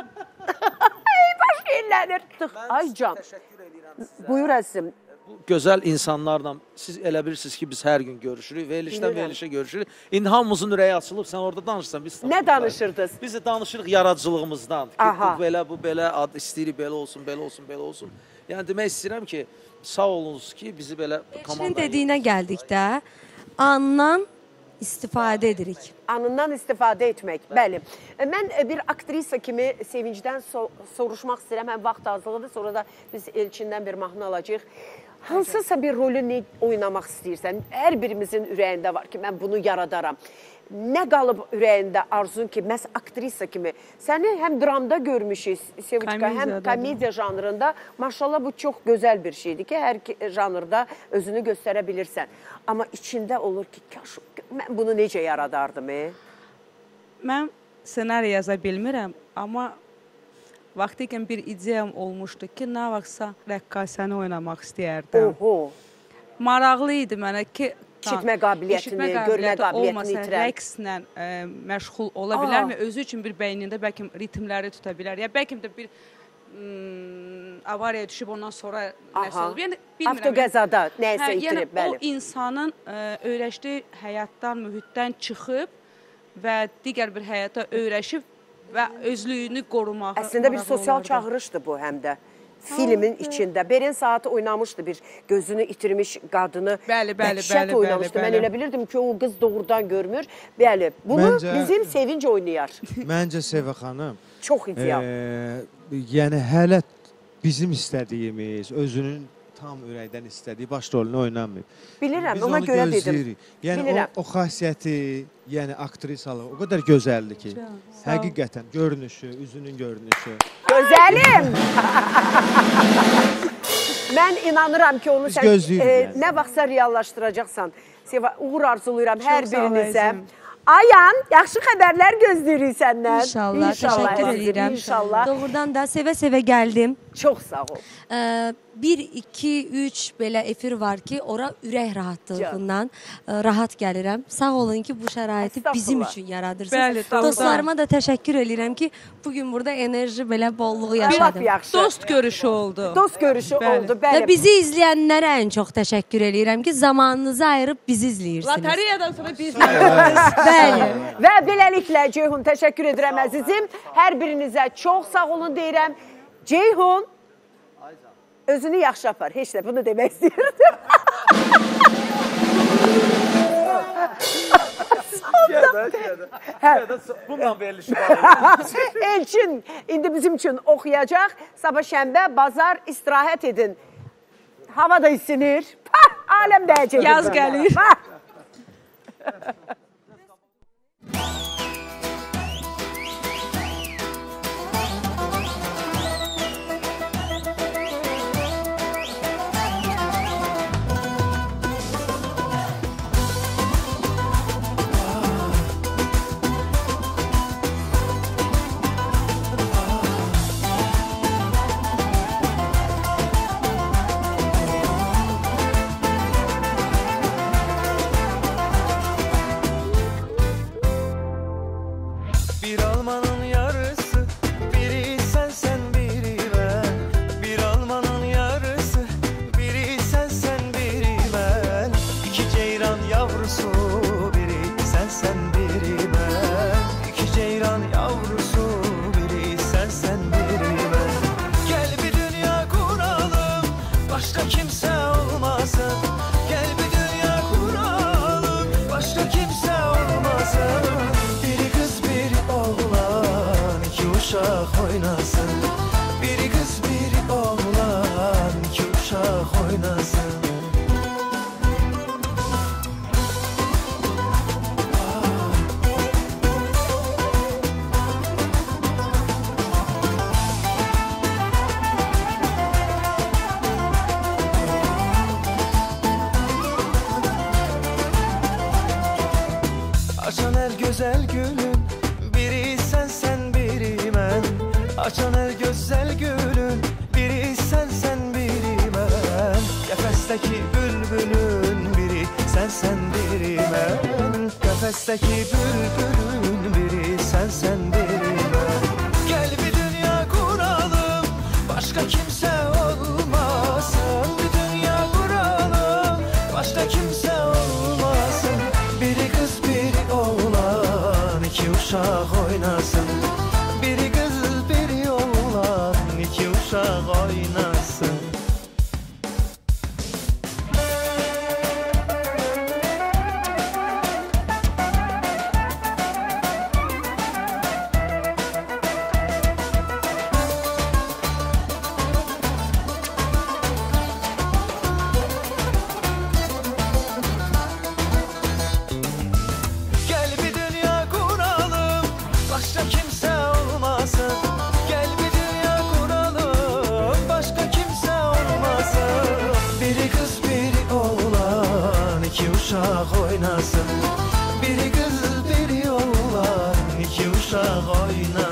Baş yerlənir. Ay can, buyur əzizim. Gözəl insanlarla, siz elə bilirsiniz ki, biz hər gün görüşürük, verilişdən verilişə görüşürük. İndi hamımızın ürəyi açılıb, sən orada danışırsan. Biz nə danışırdınız? Biz de danışırıq yaradıcılığımızdan. Ki, bu belə, bu belə, ad istəyirik, belə olsun, belə olsun, belə olsun. Yəni demək istəyirəm ki, sağ olunuz ki, bizi belə komandaya... Elçinin dediyinə gəldik də, andan istifadə edirik. Anından istifadə etmək, bəli. Mən bir aktrisa kimi Sevincdən so soruşmaq istəyirəm, həm vaxt azlığıdır, sonra da biz Elçindən bir mahnı alacağıq. Hansısa bir rolü ne oynamaq istəyirsən, hər birimizin ürəyində var ki, mən bunu yaradaram. Nə qalıb ürəyində arzun ki, məhz aktrisa kimi. Səni həm dramda görmüşük, Seviçka, həm komediya janrında. Maşallah, bu çox gözəl bir şeydir ki, hər janrda özünü göstərə bilirsən. Amma içində olur ki, kaş, mən bunu necə yaradardım? E? Mən ssenari yaza bilmirəm, amma vaxtiykən bir ideyam olmuşdu ki, nə vaxtsa rəqqasəni oynamaq istəyərdim. Oho. Maraqlı idi mənə ki, İşitmə qabiliyyətini, görmə qabiliyyətini itirən. Rəqslə ə, məşğul ola bilərmi? Özü üçün bir beynində bəlkə ritmləri tuta bilər. Ya bəlkə də bir ım, avariya düşüb ondan sonra nəsə olub. Yəni, avtoqəzada nəyisə hə, itirib, yəni, bəli. O insanın ə, öyrəşdiyi həyatdan, mühitdən çıxıb və digər bir həyata öyrəşib və özlüyünü qorumağı. Əslində bir sosial çağırışdır bu həm də. Filmin içində. Beren Saatı oynamışdı bir gözünü itirmiş qadını. Bəli, bəli, Dəhşət bəli, oynamışdı. bəli, Mən elə bilirdim ki, o qız doğrudan görmür. Bəli, bunu məncə, bizim Sevinc oynayar. Məncə Sevə xanım. Çox ideal. E, yəni hələ bizim istədiyimiz, özünün tam ürəkdən istədiyi baş rolunu oynanmayıb. Bilirəm, biz ona görə gözləyirik. dedim. Yəni o, o xasiyyəti, yəni aktrisalı o qədər gözəldir ki, həqiqətən görünüşü, üzünün görünüşü. Gözəlim! Mən inanıram ki, onu biz sən e, yəni. nə vaxtsa reallaşdıracaqsan. Seva, uğur arzuluyuram hər birinizə. Ayan, yaxşı xəbərlər gözləyirik səndən. İnşallah, İnşallah təşəkkür edirəm. İnşallah. Doğrudan da sevə-sevə gəldim. Çox sağ ol. Ee, bir, iki, üç belə efir var ki, ora ürək rahatlığından e, rahat gəlirəm. Sağ olun ki, bu şəraiti bizim üçün yaradırsınız. Bəli, dostlarıma da təşəkkür edirəm ki, bugün burada enerji belə bolluğu yaşadım. Dost görüşü oldu. Dost görüşü bəli. oldu, bəli. Və bizi izləyənlərə ən çox təşəkkür edirəm ki, zamanınızı ayırıb bizi izləyirsiniz. Loteriyadan sonra biz Bəli. Və beləliklə Ceyhun təşəkkür edirəm əzizim. Hər birinizə çox sağ olun deyirəm. Ceyhun özünü yaxşı apar. Heç də bunu demək istəyirdim. Bundan verilişi var. Elçin indi bizim üçün oxuyacaq. Sabah şənbə, bazar istirahət edin. Hava da isinir. Aləm dəyəcək. Yaz gəlir. Bir almanın yarısı, biri sen sen biri ben. Bir almanın yarısı, biri sen sen biri ben. İki ceyran yavrusu, biri sen sen biri ben. İki ceyran yavrusu, biri sen sen biri ben. Gel bir dünya kuralım, başka kimse olmasın. Gel bir dünya kuralım, başka kimse olmasın. Biri kız biri oğlan, iki uşak oynasın. Biri kız biri oğlan, iki uşak oynasın. Açan el güzel gülün, biri sen sen biri ben. Açan el güzel gülün, biri sen sen biri ben. Kafesteki bülbülün, biri sen sen biri ben. Kafesteki bülbülün, biri sen sen biri ben. Gel bir dünya kuralım, başka kimse olmasın. Bir dünya kuralım, başka kimse olmasın. Biri kız biri oğlan, iki uşak oynasın. Biri kız biri oğlan, iki uşak oynasın. Gel bir dünya kuralım, başka kimse olmasın. Gel bir dünya kuralım, başka kimse olmasın. Biri kız biri oğlan, iki uşak oynasın. Biri kız biri oğlan, iki uşak oynasın.